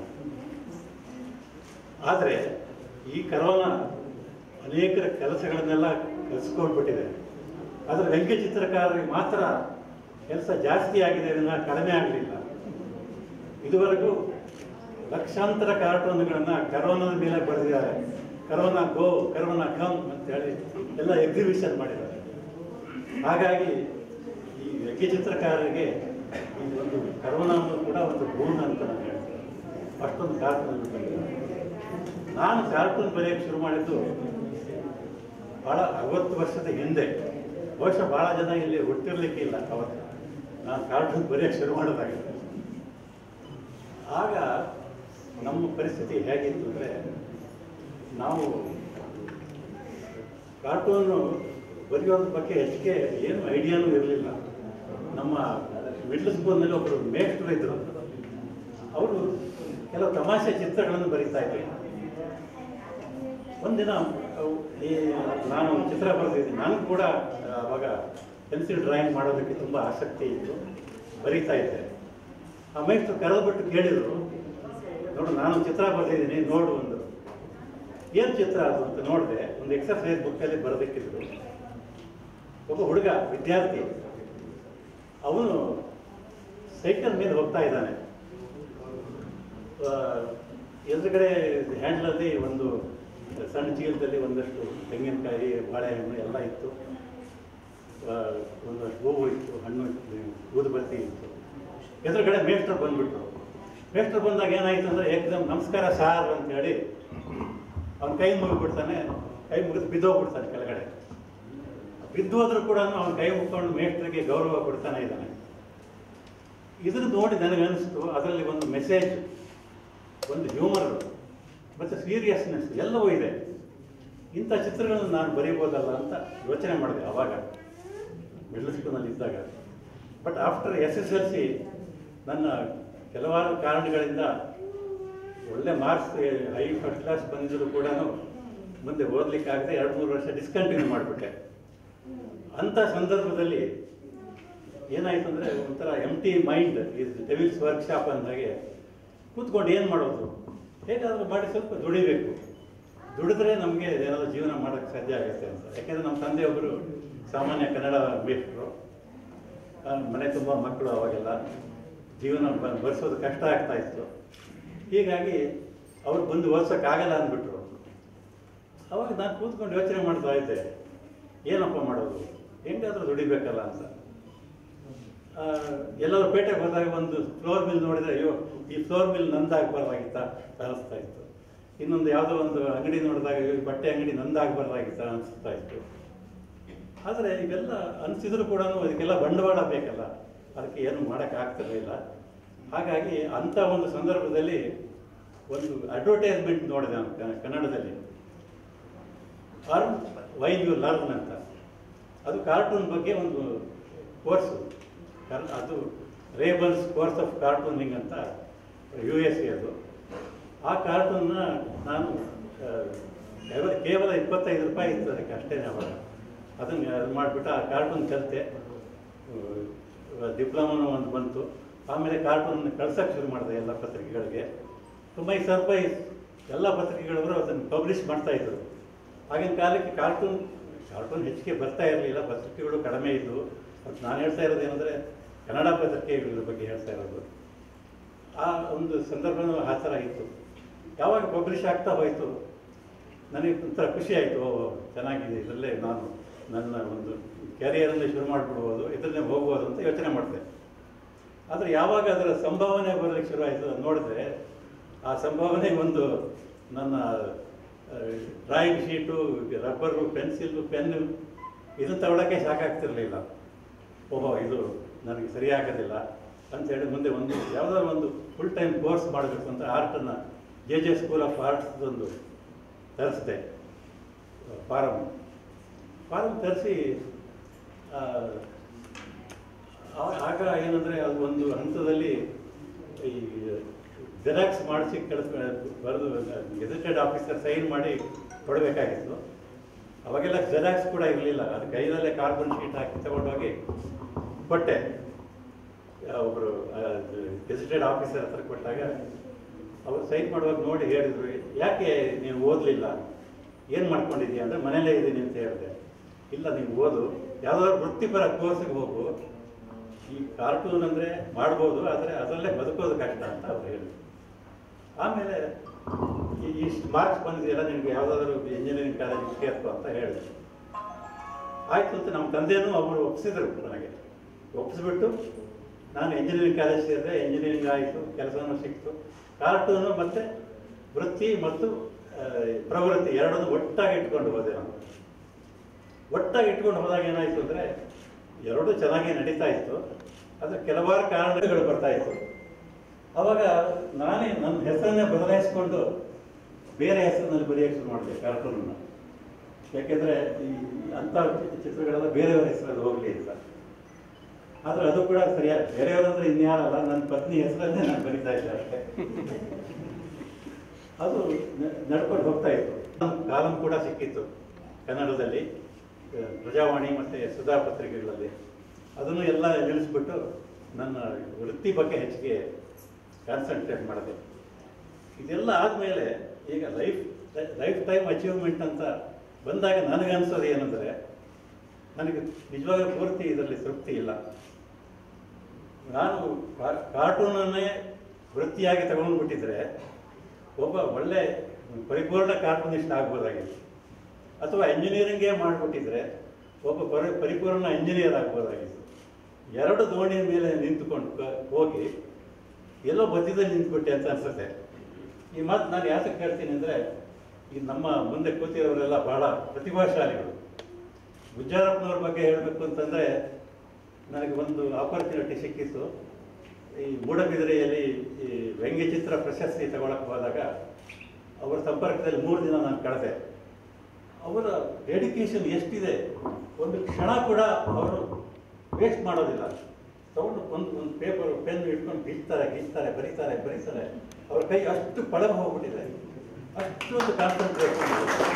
ಆದರೆ ಈ ಕರೋನಾ ಅನೇಕರ ಕೆಲಸಗಳನ್ನೆಲ್ಲ ಕಲಿಸ್ಕೊಂಡ್ಬಿಟ್ಟಿದೆ. ಆದರೆ ವ್ಯಂಗ್ಯ ಚಿತ್ರಕಾರರಿಗೆ ಮಾತ್ರ ಕೆಲಸ ಜಾಸ್ತಿ ಆಗಿದೆ, ಕಡಿಮೆ ಆಗಲಿಲ್ಲ. ಇದುವರೆಗೂ ಲಕ್ಷಾಂತರ ಕಾರ್ಟೂನ್ಗಳನ್ನು ಕರೋನಾದ ಮೇಲೆ ಬರೆದಿದ್ದಾರೆ. ಕರೋನಾ ಗೋ, ಕರೋನಾ ಕಮ್ ಅಂತೇಳಿ ಎಲ್ಲ ಎಕ್ಸಿಬಿಷನ್ ಮಾಡಿದ್ದಾರೆ. ಹಾಗಾಗಿ ಈ ವ್ಯಂಗ್ಯ ಚಿತ್ರಕಾರರಿಗೆ ಈ ಒಂದು ಕರೋನಾವನ್ನು ಕೂಡ ಒಂದು ಬೋನ್ ಅಂತ ನಾನು ಹೇಳ್ತೀನಿ. ಅಷ್ಟೊಂದು ಕಾರ್ಟೂನ್ ಬರೆದಿದ್ದಾರೆ. ನಾನು ಕಾರ್ಟೂನ್ ಬರೆಯೋಕ್ಕೆ ಶುರು ಮಾಡಿದ್ದು ಭಾಳ 60 ವರ್ಷದ ಹಿಂದೆ. ಬಹುಶಃ ಭಾಳ ಜನ ಇಲ್ಲಿ ಹುಟ್ಟಿರ್ಲಿಕ್ಕೆ ಇಲ್ಲ ಅವತ್ತು ನಾನು ಕಾರ್ಟೂನ್ ಬರೆಯೋಕ್ಕೆ ಶುರು ಮಾಡೋದಾಗಿದೆ. ಆಗ ನಮ್ಮ ಪರಿಸ್ಥಿತಿ ಹೇಗಿತ್ತು ಅಂದರೆ, ನಾವು ಕಾರ್ಟೂನು ಬರೆಯೋದ್ರ ಬಗ್ಗೆ ಹೆಚ್ಚಿಗೆ ಏನು ಐಡಿಯಾನೂ ಇರಲಿಲ್ಲ. ನಮ್ಮ ಮಿಡ್ಲ್ ಸ್ಕೂಲ್ನಲ್ಲಿ ಒಬ್ಬರು ಮೇಷ್ಟ್ರು ಇದ್ದರು. ಅವರು ಕೆಲವು ತಮಾಷೆ ಚಿತ್ರಗಳನ್ನು ಬರೀತಾ ಇದ್ರು. ಒಂದಿನ ನಾನು ಚಿತ್ರ ಬರೆದಿದ್ದೀನಿ. ನನಗೂ ಕೂಡ ಆವಾಗ ಪೆನ್ಸಿಲ್ ಡ್ರಾಯಿಂಗ್ ಮಾಡೋದಕ್ಕೆ ತುಂಬ ಆಸಕ್ತಿ ಇತ್ತು, ಬರೀತಾ ಇದ್ದೆ. ಆ ಮೇಷ್ಟ್ರು ಕರೆದ್ಬಿಟ್ಟು ಕೇಳಿದರು, ನೋಡು ನಾನು ಚಿತ್ರ ಬರೆದಿದ್ದೀನಿ ನೋಡು ಅಂದರು. ಏನು ಚಿತ್ರ ಅದು ಅಂತ ನೋಡಿದೆ. ಒಂದು ಎಕ್ಸರ್ಸೈಸ್ ಬುಕ್ಕಲ್ಲಿ ಬರೆದಿಕ್ಕಿದ್ರು. ಒಬ್ಬ ಹುಡುಗ ವಿದ್ಯಾರ್ಥಿ, ಅವನು ಸೈಕಲ್ ಮೇಲೆ ಹೋಗ್ತಾ ಇದ್ದಾನೆ. ಎದುರುಗಡೆ ಹ್ಯಾಂಡ್ಲಲ್ಲಿ ಒಂದು ಸಣ್ಣ ಚೀಲದಲ್ಲಿ ಒಂದಷ್ಟು ತೆಂಗಿನಕಾಯಿ, ಬಾಳೆಹಣ್ಣು ಎಲ್ಲ ಇತ್ತು, ಒಂದಷ್ಟು ಹೂವು ಇತ್ತು, ಹಣ್ಣು ಊದುಬತ್ತಿ ಇತ್ತು. ಎದುರುಗಡೆ ಮೇಷ್ಟ್ರು ಬಂದ್ಬಿಟ್ರು. ಮೇಷ್ಟ್ರು ಬಂದಾಗ ಏನಾಯಿತು ಅಂದರೆ, ಏಕದಮ್ ನಮಸ್ಕಾರ ಸಾರ್ ಅಂತೇಳಿ ಅವನ ಕೈ ಮುಗಿಬಿಡ್ತಾನೆ. ಕೈ ಮುಗಿದು ಬಿದ್ದೋಗ್ಬಿಡ್ತಾನೆ ಕೆಳಗಡೆ. ಬಿದ್ದೋದ್ರೂ ಕೂಡ ಅವನ ಕೈ ಮುಗ್ಕೊಂಡು ಮೇಷ್ಟ್ರಿಗೆ ಗೌರವ ಕೊಡ್ತಾನೆ ಇದ್ದಾನೆ. ಇದನ್ನು ನೋಡಿ ನನಗನ್ನಿಸ್ತು, ಅದರಲ್ಲಿ ಒಂದು ಮೆಸೇಜ್, ಒಂದು ಹ್ಯೂಮರ್ ಮತ್ತು ಸೀರಿಯಸ್ನೆಸ್ ಎಲ್ಲವೂ ಇದೆ. ಇಂಥ ಚಿತ್ರಗಳನ್ನು ನಾನು ಬರೀಬೋದಲ್ಲ ಅಂತ ಯೋಚನೆ ಮಾಡಿದೆ ಆವಾಗ ಮಿಡ್ಲ್ ಸ್ಕೂಲ್ನಲ್ಲಿ ಇದ್ದಾಗ. ಬಟ್ ಆಫ್ಟರ್ SSLC ನನ್ನ ಕೆಲವಾರು ಕಾರಣಗಳಿಂದ ಒಳ್ಳೆ ಮಾರ್ಕ್ಸ್, ಹೈ ಫಸ್ಟ್ ಕ್ಲಾಸ್ ಬಂದಿದ್ರು ಕೂಡ ಮುಂದೆ ಓದಲಿಕ್ಕಾಗದೆ 2-3 ವರ್ಷ ಡಿಸ್ಕಂಟಿನ್ಯೂ ಮಾಡಿಬಿಟ್ಟೆ. ಅಂಥ ಸಂದರ್ಭದಲ್ಲಿ ಏನಾಯಿತು ಅಂದರೆ, ಒಂಥರ empty mind is devil's workshop ಅಂದಾಗೆ ಕೂತ್ಕೊಂಡು ಏನು ಮಾಡೋದು, ಹೇಗಾದರೂ ಮಾಡಿ ಸ್ವಲ್ಪ ದುಡಿಬೇಕು, ದುಡಿದ್ರೆ ನಮಗೆ ಏನಾದರೂ ಜೀವನ ಮಾಡೋಕ್ಕೆ ಸಾಧ್ಯ ಆಗುತ್ತೆ ಅಂತ. ಯಾಕೆಂದರೆ ನಮ್ಮ ತಂದೆಯೊಬ್ಬರು ಸಾಮಾನ್ಯ ಕನ್ನಡ ಮೇಷ್ಟ್ರು, ಮನೆ ತುಂಬ ಮಕ್ಕಳು, ಅವಾಗೆಲ್ಲ ಜೀವನ ಬರೆಸೋದು ಕಷ್ಟ ಆಗ್ತಾ ಇತ್ತು. ಹೀಗಾಗಿ ಅವ್ರು ಬಂದು ಓದ್ಸೋಕ್ಕಾಗಲ್ಲ ಅಂದ್ಬಿಟ್ರು. ಅವಾಗ ನಾನು ಕೂತ್ಕೊಂಡು ಯೋಚನೆ ಮಾಡ್ತಾ ಇದ್ದೆ, ಏನಪ್ಪ ಮಾಡೋದು, ಹೆಂಗಾದರೂ ದುಡಿಬೇಕಲ್ಲ ಅಂತ. ಎಲ್ಲರೂ ಪೇಟೆಗೆ ಹೋದಾಗ ಒಂದು ಫ್ಲೋರ್ ಮಿಲ್ ನೋಡಿದರೆ, ಅಯ್ಯೋ ಈ ಫ್ಲೋರ್ ಮಿಲ್ ನಂದಾಗಬಾರ್ದಾಗಿತ್ತಾ ಅನಿಸ್ತಾ ಇತ್ತು. ಇನ್ನೊಂದು ಯಾವುದೋ ಒಂದು ಅಂಗಡಿ ನೋಡಿದಾಗ ಬಟ್ಟೆ ಅಂಗಡಿ ನಂದಾಗಬಾರ್ದಾಗಿತ್ತಾ ಅನಿಸ್ತಾ ಇತ್ತು. ಆದರೆ ಇವೆಲ್ಲ ಅನಿಸಿದ್ರು ಕೂಡ ಅದಕ್ಕೆಲ್ಲ ಬಂಡವಾಳ ಬೇಕಲ್ಲ, ಅದಕ್ಕೆ ಏನು ಮಾಡೋಕ್ಕಾಗ್ತಿರಲಿಲ್ಲ. ಹಾಗಾಗಿ ಅಂಥ ಒಂದು ಸಂದರ್ಭದಲ್ಲಿ ಒಂದು ಅಡ್ವರ್ಟೈಸ್ಮೆಂಟ್ ನೋಡಿದೆ ನಾನು ಕನ್ನಡದಲ್ಲಿ, ಅರ್ನ್ ವೈಲ್ ಯು ಲರ್ನ್ ಅಂತ. ಅದು ಕಾರ್ಟೂನ್ ಬಗ್ಗೆ ಒಂದು ಕೋರ್ಸು, ಅದು ರೇಬನ್ಸ್ ಕೋರ್ಸ್ ಆಫ್ ಕಾರ್ಟೂನಿಂಗ್ ಅಂತ USA ಅದು. ಆ ಕಾರ್ಟೂನ್ನ ನಾನು ಕೇವಲ 25 ರೂಪಾಯಿ ಇತ್ತು ಅದಕ್ಕೆ, ಅಷ್ಟೇ ಅವಾಗ. ಅದನ್ನು ಅದು ಮಾಡಿಬಿಟ್ಟು ಆ ಕಾರ್ಟೂನ್ ಕಲಿತೆ. ಡಿಪ್ಲೊಮಾನು ಒಂದು ಬಂತು. ಆಮೇಲೆ ಕಾರ್ಟೂನ್ ಕಳ್ಸೋಕ್ಕೆ ಶುರು ಮಾಡಿದೆ ಎಲ್ಲ ಪತ್ರಿಕೆಗಳಿಗೆ. ತುಂಬ ಸರ್ಪ್ರೈಸ್, ಎಲ್ಲ ಪತ್ರಿಕೆಗಳವರು ಅದನ್ನು ಪಬ್ಲಿಷ್ ಮಾಡ್ತಾಯಿದ್ರು. ಆಗಿನ ಕಾಲಕ್ಕೆ ಕಾರ್ಟೂನ್ ಹೆಚ್ಚಿಗೆ ಬರ್ತಾ ಇರಲಿಲ್ಲ, ಪತ್ರಿಕೆಗಳು ಕಡಿಮೆ ಇದ್ದವು. ಮತ್ತು ನಾನು ಹೇಳ್ತಾ ಇರೋದು ಏನಂದರೆ ಕನ್ನಡ ಪತ್ರಿಕೆಗಳ ಬಗ್ಗೆ ಹೇಳ್ತಾ ಇರೋದು. ಆ ಒಂದು ಸಂದರ್ಭನೂ ಆ ಥರ ಇತ್ತು. ಯಾವಾಗ ಪಬ್ಲಿಷ್ ಆಗ್ತಾ ಹೋಯಿತು ನನಗೆ ಒಂಥರ ಖುಷಿ ಆಯಿತು, ಚೆನ್ನಾಗಿದೆ, ಇದರಲ್ಲೇ ನಾನು ನನ್ನ ಒಂದು ಕ್ಯಾರಿಯರನ್ನೇ ಶುರು ಮಾಡಿಬಿಡ್ಬೋದು, ಇದನ್ನೇ ಹೋಗ್ಬೋದು ಅಂತ ಯೋಚನೆ ಮಾಡಿದೆ. ಆದರೆ ಯಾವಾಗ ಅದರ ಸಂಭಾವನೆ ಬರಲಿಕ್ಕೆ ಶುರು ಆಯಿತು ನೋಡಿದ್ರೆ, ಆ ಸಂಭಾವನೆ ಒಂದು ನನ್ನ drawing sheet, rubber, pencil, pen ಇದನ್ನು ತಗೊಳ್ಳೋಕ್ಕೆ ಸಾಕಾಗ್ತಿರಲಿಲ್ಲ. ಓಹೋ ಇದು ನನಗೆ ಸರಿಯಾಗೋದಿಲ್ಲ ಅಂಥೇಳಿ ಮುಂದೆ ಒಂದು ಯಾವುದಾದ್ರು ಒಂದು ಫುಲ್ ಟೈಮ್ ಕೋರ್ಸ್ ಮಾಡಬೇಕು ಅಂತ ಆರ್ಟನ್ನು JJ ಸ್ಕೂಲ್ ಆಫ್ ಆರ್ಟ್ಸ್ ಒಂದು ತರಿಸಿದೆ ಫಾರಮ್ ತರಿಸಿ ಆಗ ಏನಂದರೆ ಅದು ಒಂದು ಹಂತದಲ್ಲಿ ಈ ಜೆರಾಕ್ಸ್ ಮಾಡಿಸಿ ಬರೆದು ಗೆಜೆಟೆಡ್ ಆಫೀಸರ್ ಸೈನ್ ಮಾಡಿ ಕೊಡಬೇಕಾಗಿತ್ತು. ಅವಾಗೆಲ್ಲ ಜೆರಾಕ್ಸ್ ಕೂಡ ಇರಲಿಲ್ಲ, ಅದು ಕೈಯಲ್ಲೇ ಕಾರ್ಬನ್ ಶೀಟ್ ಹಾಕಿ ತಗೊಂಡೋಗಿ ಕೊಟ್ಟೆ. ಒಬ್ಬರು ಗೆಜೆಟೆಡ್ ಆಫೀಸರ್ ಹತ್ರ ಕೊಟ್ಟಾಗ ಅವರು ಸೈನ್ ಮಾಡುವಾಗ ನೋಡಿ ಹೇಳಿದ್ರು, ಯಾಕೆ ನೀವು ಓದಲಿಲ್ಲ, ಏನು ಮಾಡ್ಕೊಂಡಿದ್ದೀಯ ಅಂದರೆ ಮನೇಲೇ ಇದ್ದೀನಿ ಅಂತ ಹೇಳಿದೆ. ಇಲ್ಲ, ನೀವು ಓದು, ಯಾವುದಾದ್ರು ವೃತ್ತಿಪರ ಕೋರ್ಸಿಗೆ ಹೋಗು, ಈ ಕಾರ್ಟೂನ್ ಅಂದರೆ ಮಾಡ್ಬೋದು, ಆದರೆ ಅದರಲ್ಲೇ ಬದುಕೋದು ಕಷ್ಟ ಅಂತ ಅವ್ರು ಹೇಳಿದ್ರು. ಆಮೇಲೆ ಇಷ್ಟು ಮಾರ್ಕ್ಸ್ ಬಂದಿದೆಯಲ್ಲ, ನಿಮಗೆ ಯಾವುದಾದ್ರೂ ಇಂಜಿನಿಯರಿಂಗ್ ಕಾಲೇಜಿಗೆ ಸೇರ್ಕೊ ಅಂತ ಹೇಳಿದ್ರು. ಆಯಿತು ಅಂತ ನಮ್ಮ ತಂದೆಯೂ ಅವರು ಒಪ್ಪಿಸಿದ್ರು ನನಗೆ. ಒಪ್ಪಿಸ್ಬಿಟ್ಟು ನಾನು ಇಂಜಿನಿಯರಿಂಗ್ ಕಾಲೇಜ್ ಸೇರಿದೆ, ಇಂಜಿನಿಯರಿಂಗ್ ಆಯಿತು, ಕೆಲಸನೂ ಸಿಕ್ತು. ಕಾರ್ಟೂನು ಮತ್ತು ವೃತ್ತಿ ಮತ್ತು ಪ್ರವೃತ್ತಿ ಎರಡನ್ನೂ ಒಟ್ಟಾಗಿ ಇಟ್ಕೊಂಡು ಹೋದೆ ನಾನು. ಒಟ್ಟಾಗಿ ಇಟ್ಕೊಂಡು ಹೋದಾಗ ಏನಾಯಿತು ಅಂದರೆ ಎರಡೂ ಚೆನ್ನಾಗಿ ನಡೀತಾ ಇತ್ತು, ಆದರೆ ಕೆಲವಾರು ಕಾರಣಗಳು ಬರ್ತಾ ಇತ್ತು. ಆವಾಗ ನಾನೇ ನನ್ನ ಹೆಸರನ್ನೇ ಬದಲಾಯಿಸ್ಕೊಂಡು ಬೇರೆ ಹೆಸರಿನಲ್ಲಿ ಬರೆಯೋಕ್ಕೆ ಶುರು ಮಾಡಿದೆ ಕಾರ್ಟೂನನ್ನು. ಯಾಕೆಂದರೆ ಈ ಅಂಥ ಚಿತ್ರಗಳೆಲ್ಲ ಬೇರೆಯವರ ಹೆಸರಲ್ಲಿ ಹೋಗಲಿ ಅಂತ. ಆದರೆ ಅದು ಕೂಡ ಸರಿಯಾಗಿ, ಬೇರೆಯವರಂದ್ರೆ ಇನ್ಯಾರಲ್ಲ, ನನ್ನ ಪತ್ನಿ ಹೆಸರನ್ನೇ ನಾನು ಬರೀತಾ ಇದ್ದೆ ಅಷ್ಟೇ. ಅದು ನಡ್ಕೊಂಡು ಹೋಗ್ತಾ ಇತ್ತು. ಕಾಲಂ ಕೂಡ ಸಿಕ್ಕಿತ್ತು ಕನ್ನಡದಲ್ಲಿ, ಪ್ರಜಾವಾಣಿ ಮತ್ತು ಸುಧಾ ಪತ್ರಿಕೆಗಳಲ್ಲಿ. ಅದನ್ನು ಎಲ್ಲ ನಿಲ್ಲಿಸ್ಬಿಟ್ಟು ನನ್ನ ವೃತ್ತಿ ಬಗ್ಗೆ ಹೆಚ್ಚಿಗೆ ಕಾನ್ಸಂಟ್ರೇಟ್ ಮಾಡಿದೆ. ಇದೆಲ್ಲ ಆದಮೇಲೆ ಈಗ ಲೈಫ್ ಟೈಮ್ ಅಚೀವ್ಮೆಂಟ್ ಅಂತ ಬಂದಾಗ ನನಗನ್ಸೋದು ಏನಂದರೆ, ನನಗೆ ನಿಜವಾಗ್ಲೂ ಪೂರ್ತಿ ಇದರಲ್ಲಿ ತೃಪ್ತಿ ಇಲ್ಲ. ನಾನು ಕಾರ್ಟೂನನ್ನೇ ವೃತ್ತಿಯಾಗಿ ತಗೊಂಡ್ಬಿಟ್ಟಿದ್ರೆ ಒಬ್ಬ ಒಳ್ಳೆ ಪರಿಪೂರ್ಣ ಕಾರ್ಟೂನಿಸ್ಟ್ ಆಗ್ಬೋದಾಗಿತ್ತು, ಅಥವಾ ಇಂಜಿನಿಯರಿಂಗೇ ಮಾಡಿಬಿಟ್ಟಿದ್ರೆ ಒಬ್ಬ ಪರಿಪೂರ್ಣ ಇಂಜಿನಿಯರ್ ಆಗ್ಬೋದಾಗಿತ್ತು. ಎರಡು ದೋಣಿಯ ಮೇಲೆ ನಿಂತುಕೊಂಡು ಹೋಗಿ ಎಲ್ಲೋ ಮಧ್ಯದಲ್ಲಿ ನಿಂತ್ಬಿಟ್ಟೆ ಅಂತ ಅನ್ಸುತ್ತೆ. ಈ ಮಾತು ನಾನು ಯಾತಕ್ಕೆ ಹೇಳ್ತೀನಿ ಅಂದರೆ, ಈ ನಮ್ಮ ಮುಂದೆ ಕೂತಿರೋರೆಲ್ಲ ಬಹಳ ಪ್ರತಿಭಾಶಾಲಿಗಳು. ಗುಜ್ಜಾರಪ್ಪನವ್ರ ಬಗ್ಗೆ ಹೇಳಬೇಕು ಅಂತಂದರೆ, ನನಗೆ ಒಂದು ಆಪರ್ಚುನಿಟಿ ಸಿಕ್ಕಿತ್ತು. ಈ ಮೂಡಬಿದಿರೆಯಲ್ಲಿ ಈ ವ್ಯಂಗ್ಯಚಿತ್ರ ಪ್ರಶಸ್ತಿ ತಗೊಳಕ್ಕೆ ಹೋದಾಗ ಅವರ ಸಂಪರ್ಕದಲ್ಲಿ 3 ದಿನ ನಾನು ಕಳೆದೆ. ಅವರ ಡೆಡಿಕೇಶನ್ ಎಷ್ಟಿದೆ, ಒಂದು ಕ್ಷಣ ಕೂಡ ಅವರು ವೇಸ್ಟ್ ಮಾಡೋದಿಲ್ಲ. ತಗೊಂಡು ಒಂದು ಪೇಪರ್ ಪೆನ್ ಇಟ್ಕೊಂಡು ಗೀಚ್ತಾರೆ, ಬರೀತಾರೆ. ಅವ್ರ ಕೈ ಅಷ್ಟು ಪಳಮ ಹೋಗ್ಬಿಟ್ಟಿದೆ, ಅಷ್ಟೊಂದು ಕಾನ್ಸಂಟ್ರೇಷನ್.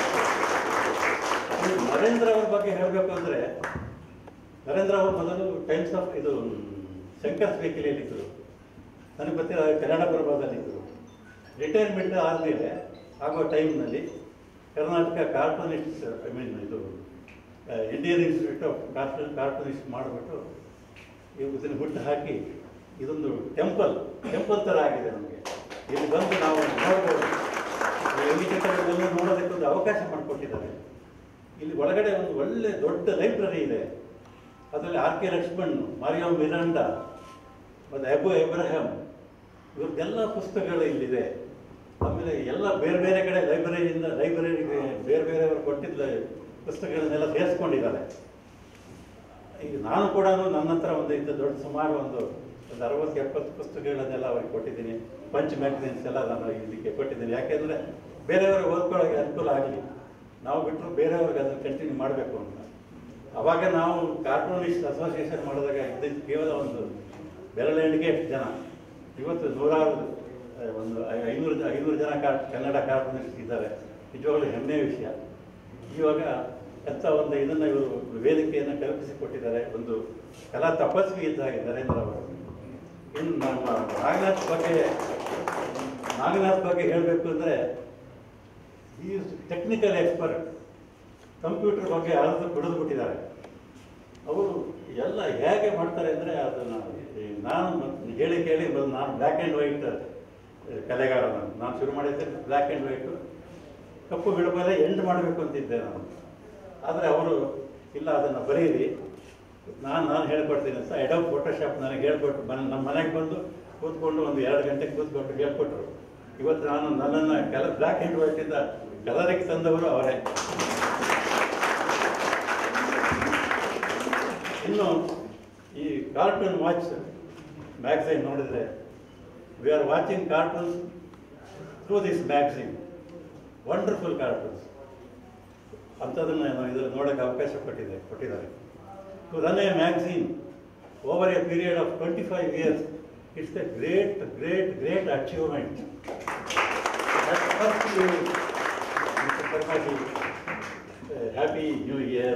ನರೇಂದ್ರ ಅವ್ರ ಬಗ್ಗೆ ಹೇಳಬೇಕು ಅಂದರೆ, ನರೇಂದ್ರ ಅವರು ಮೊದಲು ಟೈಮ್ಸ್ ಆಫ್ ಇದು ಶಂಕರ್ ವೀಕಿಲಿಯಲ್ಲಿದ್ದರು, ನನಗೆ ಗೊತ್ತಿರೋ ಕನ್ನಡಪುರದಲ್ಲಿದ್ದರು. ರಿಟೈರ್ಮೆಂಟ್ ಆದಮೇಲೆ ಆಗೋ ಟೈಮ್ನಲ್ಲಿ ಕರ್ನಾಟಕ ಕಾರ್ಟೂನಿಸ್ಟ್, ಇದು ಇಂಡಿಯನ್ ಇನ್ಸ್ಟಿಟ್ಯೂಟ್ ಆಫ್ ಕಾರ್ಟೂನಿಸ್ಟ್ ಮಾಡಿಬಿಟ್ಟು ಇದನ್ನು ಹುಟ್ಟು ಹಾಕಿ ಇದೊಂದು ಟೆಂಪಲ್ ಥರ ಆಗಿದೆ ನಮಗೆ. ಇಲ್ಲಿ ಬಂದು ನಾವು ನೋಡ್ಬೋದು, ಚಿತ್ರಗಳನ್ನೆಲ್ಲ ನೋಡೋದಕ್ಕೆ ಒಂದು ಅವಕಾಶ ಮಾಡಿಕೊಟ್ಟಿದ್ದಾರೆ. ಇಲ್ಲಿ ಒಳಗಡೆ ಒಂದು ಒಳ್ಳೆ ದೊಡ್ಡ ಲೈಬ್ರರಿ ಇದೆ. ಅದರಲ್ಲಿ ಆರ್.ಕೆ. ಲಕ್ಷ್ಮಣ್, ಮಾರಿಯೋ ಮಿರಾಂಡಾ ಮತ್ತು ಅಬು ಎಬ್ರಹಾಂ ಇವ್ರದ್ದೆಲ್ಲ ಪುಸ್ತಕಗಳು ಇಲ್ಲಿದೆ. ಆಮೇಲೆ ಎಲ್ಲ ಬೇರೆ ಬೇರೆ ಕಡೆ ಲೈಬ್ರರಿಗೆ ಬೇರೆಯವರು ಕೊಟ್ಟಿದ್ದ ಪುಸ್ತಕಗಳನ್ನೆಲ್ಲ ಸೇರಿಸ್ಕೊಂಡಿದ್ದಾರೆ. ಈಗ ನಾನು ಕೂಡ ನನ್ನ ಹತ್ರ ಒಂದು ಇಂಥ ದೊಡ್ಡ ಸುಮಾರು ಒಂದು 60-70 ಪುಸ್ತಕಗಳನ್ನೆಲ್ಲ ಅವ್ರಿಗೆ ಕೊಟ್ಟಿದ್ದೀನಿ. ಪಂಚ್ ಮ್ಯಾಗಝಿನ್ಸ್ ಎಲ್ಲ ನಾನು ಇದಕ್ಕೆ ಕೊಟ್ಟಿದ್ದೀನಿ. ಯಾಕೆಂದರೆ ಬೇರೆಯವ್ರಿಗೆ ಓದ್ಕೊಳ್ಳೋಕೆ ಅನುಕೂಲ ಆಗಲಿ, ನಾವು ಬಿಟ್ಟರು ಬೇರೆಯವ್ರಿಗೆ ಅದನ್ನು ಕಂಟಿನ್ಯೂ ಮಾಡಬೇಕು ಅಂತ. ಆವಾಗ ನಾವು ಕಾರ್ಟೂನಿಸ್ಟ್ ಅಸೋಸಿಯೇಷನ್ ಮಾಡಿದಾಗ ಇದ್ದಿದ್ದು ಕೇವಲ ಒಂದು ಬೆರಳೆಣಿಗೆ ಜನ. ಇವತ್ತು ನೂರಾರು, ಒಂದು 500 ಜನ ಕನ್ನಡ ಕಾರ್ಟೂನಿಸ್ಟ್ ಇದ್ದಾರೆ. ನಿಜವಾಗ್ಲೂ ಹೆಮ್ಮೆಯ ವಿಷಯ. ಇವಾಗ ಎಂಥ ಒಂದು ಇದನ್ನು ಇವರು ವೇದಿಕೆಯನ್ನು ಕಲ್ಪಿಸಿಕೊಟ್ಟಿದ್ದಾರೆ. ಒಂದು ಕಲಾ ತಪಸ್ವಿ ಇದ್ದ ಹಾಗೆ ನರೇಂದ್ರ ಅವರು. ಇನ್ನು ನಮ್ಮ ನಾಗನಾಥ್ ಬಗ್ಗೆ ಹೇಳಬೇಕು ಅಂದರೆ, ಈಸ್ ಟೆಕ್ನಿಕಲ್ ಎಕ್ಸ್ಪರ್ಟ್. ಕಂಪ್ಯೂಟರ್ ಬಗ್ಗೆ ಅರ್ಧ ಬಿಡಿದ್ಬಿಟ್ಟಿದ್ದಾರೆ ಅವರು. ಎಲ್ಲ ಹೇಗೆ ಮಾಡ್ತಾರೆ ಅಂದರೆ, ಅದನ್ನು ನಾನು ಕೇಳಿ ನಾನು ಬ್ಲ್ಯಾಕ್ ಆ್ಯಂಡ್ ವೈಟ್ ಕಲೆಗಾರ. ನಾನು ಶುರು ಮಾಡಿದ್ದೆ ಬ್ಲ್ಯಾಕ್ ಆ್ಯಂಡ್ ವೈಟು, ಕಪ್ಪು ಬಿಡಬಾರೆ ಎಂಡ್ ಮಾಡಬೇಕು ಅಂತಿದ್ದೆ ನಾನು. ಆದರೆ ಅವರು ಇಲ್ಲ, ಅದನ್ನು ಬರೀರಿ, ನಾನು ಹೇಳ್ಕೊಡ್ತೀನಿ ಅಂತ ಎಡೋಬ್ ಫೋಟೋಶಾಪ್ ನನಗೆ ಹೇಳ್ಕೊಟ್ಟು ನಮ್ಮ ಮನೆಗೆ ಬಂದು ಕೂತ್ಕೊಂಡು ಒಂದು 2 ಗಂಟೆ ಕೂತ್ಕೊಂಡು ಹೇಳ್ಕೊಟ್ರು. ಇವತ್ತು ನನ್ನನ್ನು ಬ್ಲ್ಯಾಕ್ ಆ್ಯಂಡ್ ವೈಟಿಂದ ಕಲರಿಗೆ ತಂದವರು ಅವರೇ. ಇನ್ನು ಈ ಕಾರ್ಟೂನ್ ವಾಚ್ ಮ್ಯಾಗಝೈನ್ ನೋಡಿದರೆ, we are watching cartoons through this magazine. Wonderful cartoons ಅಂಥದ್ದನ್ನು ನಾವು ಇದರಲ್ಲಿ ನೋಡೋಕ್ಕೆ ಅವಕಾಶ ಕೊಟ್ಟಿದ್ದಾರೆ. To run a magazine over a period of 25 years, it's a great achievement. Happy new year.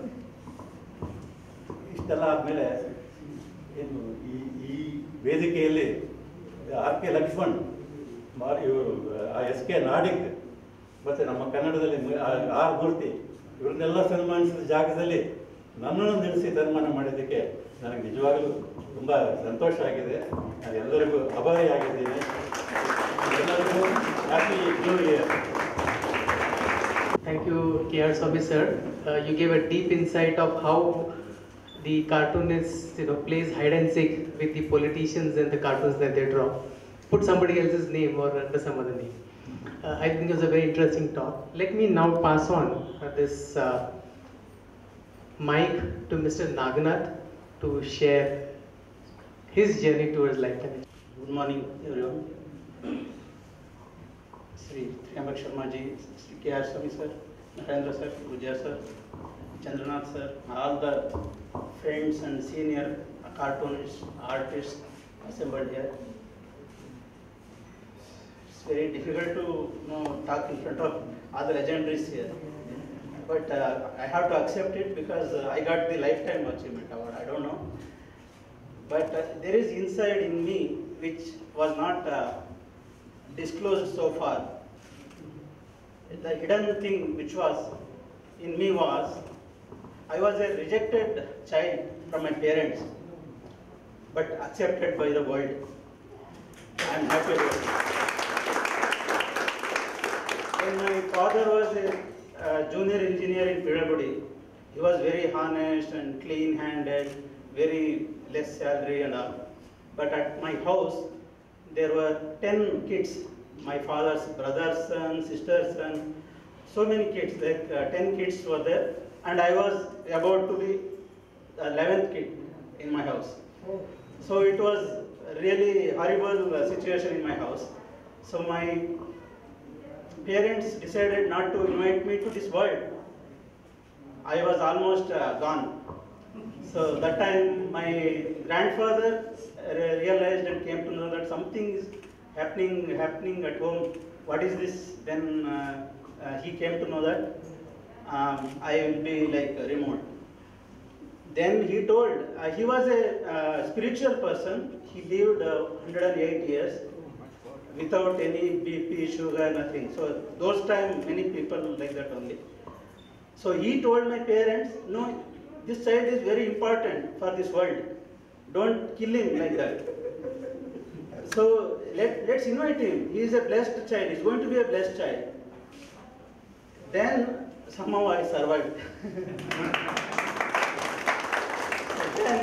ಇಷ್ಟೆಲ್ಲ ಆದಮೇಲೆ ಏನು ಈ ವೇದಿಕೆಯಲ್ಲಿ ಆರ್ ಕೆ ಲಕ್ಷ್ಮಣ್, ಇವರು ಎಸ್ ಕೆ ನಾಡಿಗ್ ಮತ್ತು ನಮ್ಮ ಕನ್ನಡದಲ್ಲಿ ಆರ್ ಮೂರ್ತಿ ಇವ್ರನ್ನೆಲ್ಲ ಸನ್ಮಾನಿಸಿದ ಜಾಗದಲ್ಲಿ ನನ್ನನ್ನು ನಿಲ್ಲಿಸಿ ಸನ್ಮಾನ ಮಾಡಿದ್ದಕ್ಕೆ ನನಗೆ ನಿಜವಾಗಲೂ ತುಂಬ ಸಂತೋಷ ಆಗಿದೆ. ನಾನು ಎಲ್ಲರಿಗೂ ಆಭಾರಿಯಾಗಿದ್ದೀನಿ. ಎಲ್ಲರಿಗೂ happy new year. Thank you, K.R. Swamy sir. You gave a deep insight of how the cartoonist, plays hide and seek with the politicians and the cartoons that they draw. Put somebody else's name or under some other name. I think it was a very interesting talk. Let me now pass on this mic to Mr. Naganath to share his journey towards lifetime. Good morning, everyone. Sri Tyambak Sharma ji, Sri K.R. Swamy sir, Narendra sir, Gujar sir, Chandranath sir, all the friends and senior cartoonists, artists assembled here. It's very difficult to talk in front of other legendaries here, but I have to accept it because I got the Lifetime Achievement Award. I don't know, but there is inside in me which was not disclosed so far. The hidden thing which was in me was, I was a rejected child from my parents, but accepted by the world. I am happy about it. When my father was a junior engineer in Pirabudi, he was very honest and clean-handed, very less salary and all. But at my house, there were 10 kids. My father's brothers and sisters and so many kids, like 10 kids were there, and I was about to be the 11th kid in my house. So it was really horrible situation in my house. So my parents decided not to invite me to this world. I was almost gone. So that time my grandfather realized and came to know that something is happening at home. What is this? Then he came to know that I will be like removed. Then he told, he was a spiritual person. He lived 108 years without any BP, sugar, nothing. So those time many people like that only. So he told my parents, no, this child is very important for this world. Don't kill him like that. So let's invite him. He is a blessed child. He's going to be a blessed child. Then somehow I survived. Then,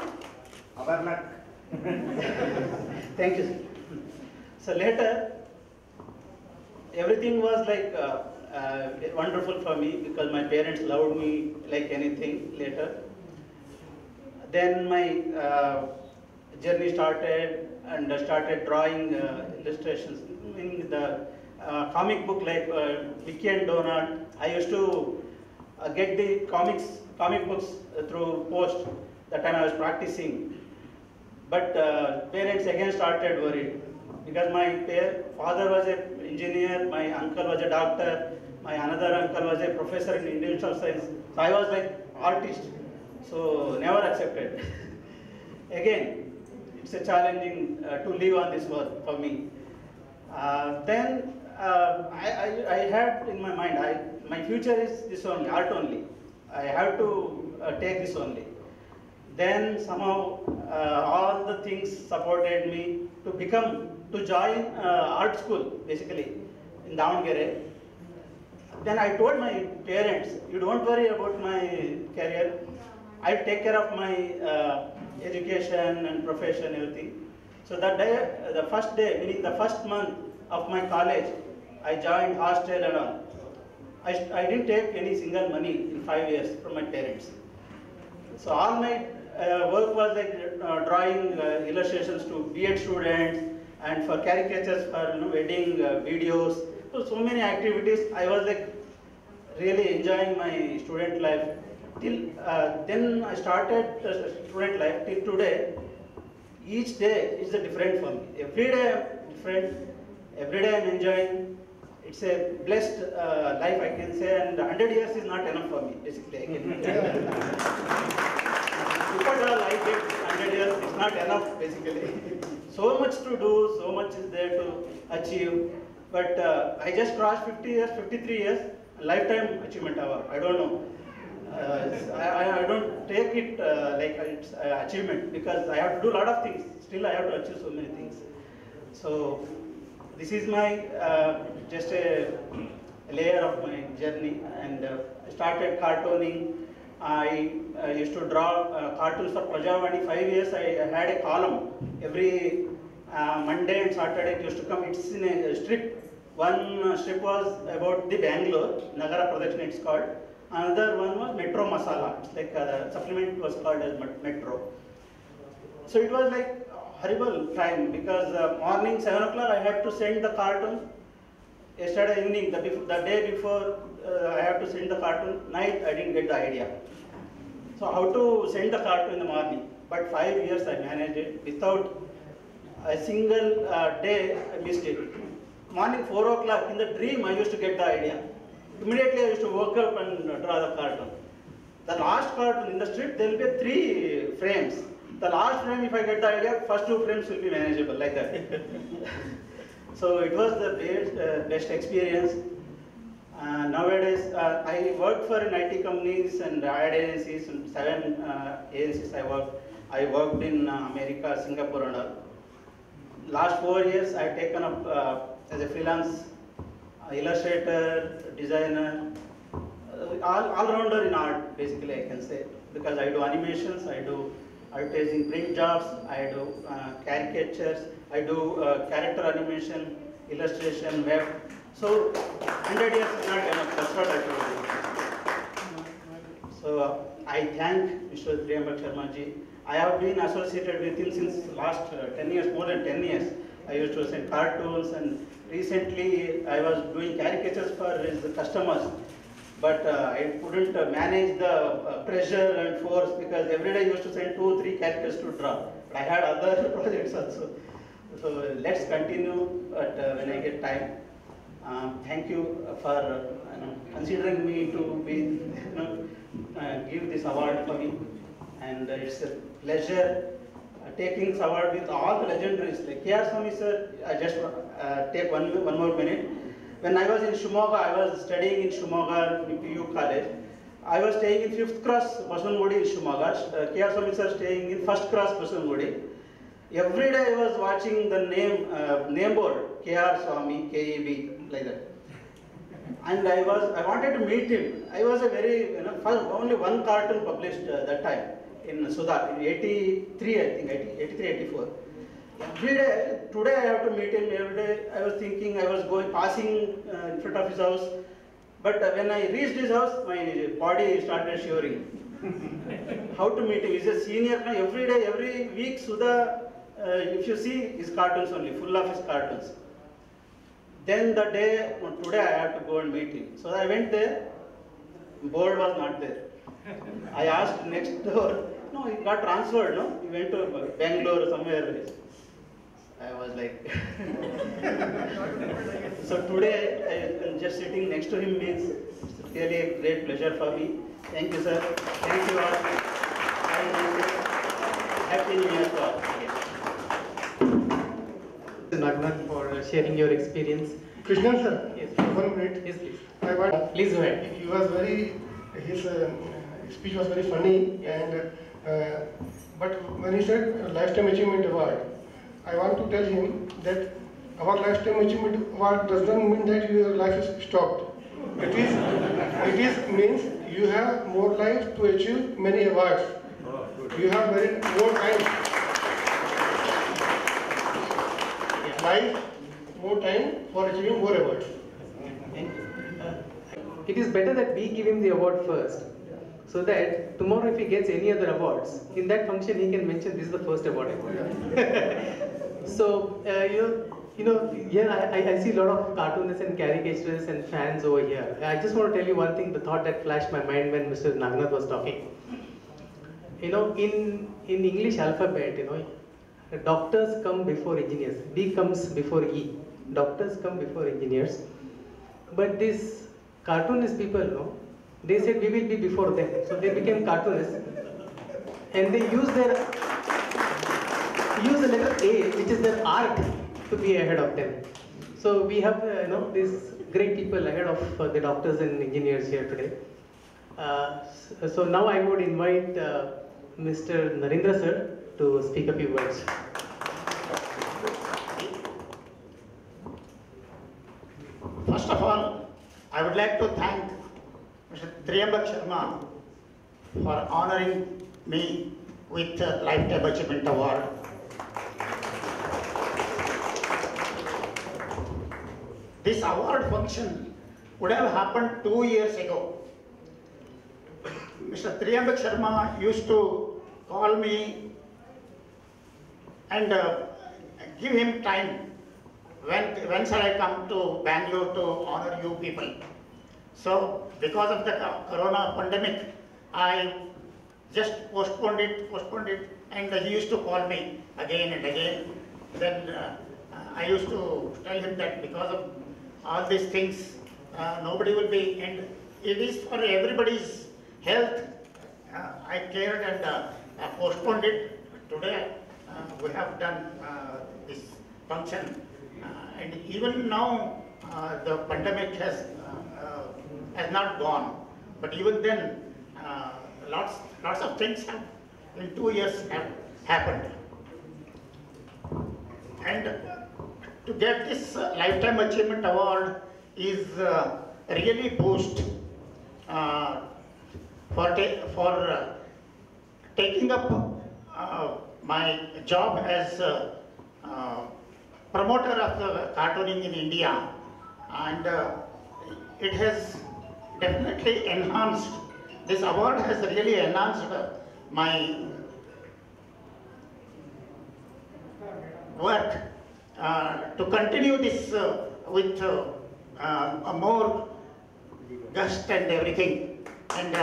thank you. So later, everything was like wonderful for me because my parents loved me like anything later. Then my journey started and started drawing illustrations in the comic book like Mickey and Donald. I used to get the comic books through post. That time I was practicing. But parents again started worried because my father was an engineer, my uncle was a doctor, my another uncle was a professor in industrial science. So I was like artist. So never accepted. Again, it's a challenging to live on this world for me. Then I had in my mind, my future is this only, art only. I have to take this only. Then somehow all the things supported me to join art school basically in Davangere. Then I told my parents, you don't worry about my career. I'll take care of my education and profession, everything. So that day, the first day, meaning the first month of my college, I joined hostel and all. I didn't take any single money in 5 years from my parents. So all my work was like drawing illustrations to B.Ed students and for caricatures for wedding videos, to so many activities. I was like really enjoying my student life. Till then I started student life till today. Each day is a different for me. Every day I'm different. Every day I'm enjoying. It's a blessed life, I can say, and 100 years is not enough for me, basically. I can People are like it, 100 years is not enough, basically. So much to do, so much is there to achieve. But I just crossed 50 years, 53 years, lifetime achievement award. I don't know. I don't take it like it's achievement because I have to do a lot of things. Still, I have to achieve so many things. So this is my just a layer of my journey, and I started cartooning. I used to draw cartoons for Prajavani. 5 years I had a column. Every Monday and Saturday it used to come. It's in a strip. One strip was about the Bangalore, Nagara Pradakshina it's called. Another one was Metro Masala. It's like the supplement was called as Metro. So it was like horrible time because morning 7 o'clock I had to send the cartoon. Yesterday evening, the day before I have to send the cartoon. Night I didn't get the idea. So how to send the cartoon in the morning? But 5 years I managed it without a single day I missed it. Morning 4 o'clock in the dream I used to get the idea. Immediately I used to wake up and draw the cartoon. The last cartoon in the strip there will be 3 frames. The last frame, if I get the idea, first 2 frames will be manageable like that. So it was the best experience. Nowadays, I worked for IT companies and ad agencies, and 7 agencies I worked. I worked in America, Singapore and all. Last 4 years, I've taken up as a freelance illustrator, designer, all-rounder in art, basically I can say. Because I do animations, I do advertising print jobs, I do caricatures, I do character animation, illustration, web. So 100 years is not enough, that's what I told you. So I thank Mr. Triambak Sharma ji. I have been associated with him since last 10 years, more than 10 years. I used to send cartoons, and recently I was doing caricatures for his customers. But I couldn't manage the pressure and force because every day I used to send 2-3 characters to draw. But I had other projects also. So let's continue when I get time. Thank you for considering me to be, give this award for me. And it's a pleasure taking this award with all the legendaries like K.R. Swami sir. I just take one more minute. When I was in Shimoga, I was studying in Shimoga in PU college. I was staying in 5th Cross, Basanmudi in Shimoga. K.R. Swami sir staying in 1st Cross, Basanmudi. Every day I was watching the name board, K.R. Swami, K.E.B., like that. And I wanted to meet him. I was a very, only one cartoon published that time in Sudha, in 83, I think, 83, 84. Every day, today I have to meet him every day. I was thinking, I was passing in front of his house. But when I reached his house, my body started shivering. How to meet him? He's a senior. Every day, every week, Sudha, if you see his cartoons only, full of his cartoons. Then the day, today I have to go and meet him. So I went there, board was not there. I asked next door, no, he got transferred, no? He went to Bangalore or somewhere. I was like, so today I am just sitting next to him means it's really a great pleasure for me. Thank you, sir. Thank you all. And happy New Year to all. Nagnath for sharing your experience. Krishnan sir, Yes. 1 minute. Yes, please. I want. Please go ahead. He was his speech was very funny, and but when he said Lifetime Achievement Award, I want to tell him that our Lifetime Achievement Award does not mean that your life is stopped. It is means you have more life to achieve many awards. You have more time. Life, more time for achieving more awards. It is better that we give him the award first, so that tomorrow if he gets any other awards, in that function he can mention this is the first award I got. So, You know, yeah, I see a lot of cartoonists and caricaturists and fans over here. I just want to tell you one thing, the thought that flashed my mind when Mr. Nagnath was talking. You know, in English alphabet, you know, doctors come before engineers. B comes before E. Doctors come before engineers. But these cartoonist people, you know, they said we will be before them. So they became cartoonists. And they use the letter A, which is their art, to be ahead of them. So we have, you know, these great people ahead of the doctors and engineers here today. So now I would invite Mr. Narendra sir to speak a few words. First of all, I would like to thank Mr. Triambak Sharma for honoring me with a Lifetime Achievement Award. This award function would have happened 2 years ago. Mr. Triambak Sharma used to call me and give him time. When shall I come to Bangalore to honor you people? So because of the corona pandemic, I just postponed it, and he used to call me again and again. Then I used to tell him that because of all these things, nobody will be, and it is for everybody's health. I cared and postponed it. Today we have done this function, and even now the pandemic has not gone. But even then, lots of things have in 2 years have happened, and to get this Lifetime Achievement Award is really boost for taking up my job as promoter of the cartooning in India, and it has definitely enhanced, this award has really enhanced my work to continue this with more gust and everything, and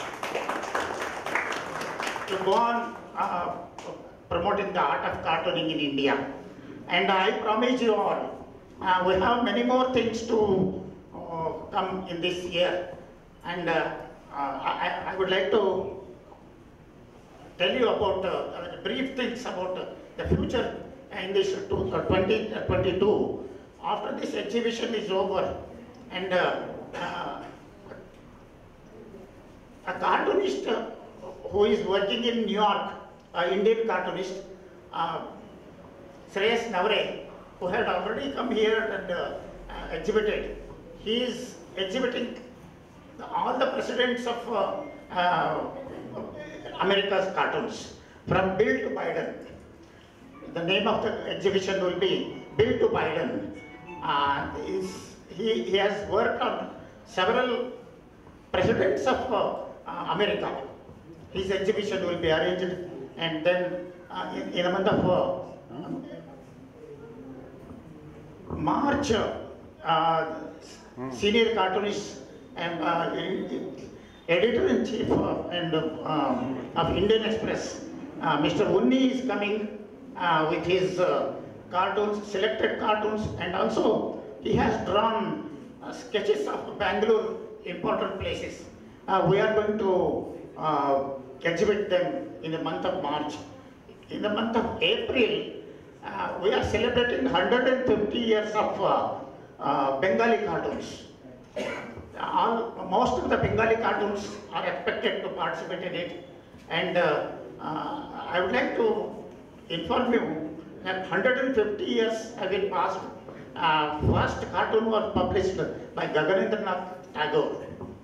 to go on promoting the art of cartooning in India. And I promise you all, we have many more things to come in this year, and I would like to tell you about brief things about the future in this 2022. After this exhibition is over, and a cartoonist who is working in New York, an Indian cartoonist, Shreyas Navare, who had already come here and exhibited. He is exhibiting all the presidents of America's cartoons, from Bill to Biden. The name of the exhibition will be Bill to Biden. He has worked on several presidents of America. His exhibition will be arranged, and then in the month of March, senior cartoonist and editor-in-chief of Indian Express, Mr. Unni is coming with his cartoons, selected cartoons, and also he has drawn sketches of Bangalore important places. We are going to exhibit them in the month of March. In the month of April, we are celebrating 150 years of Bengali cartoons. Most of the Bengali cartoons are expected to participate in it, and I would like to inform you that 150 years have been passed. First cartoon was published by Gaganendranath Tagore,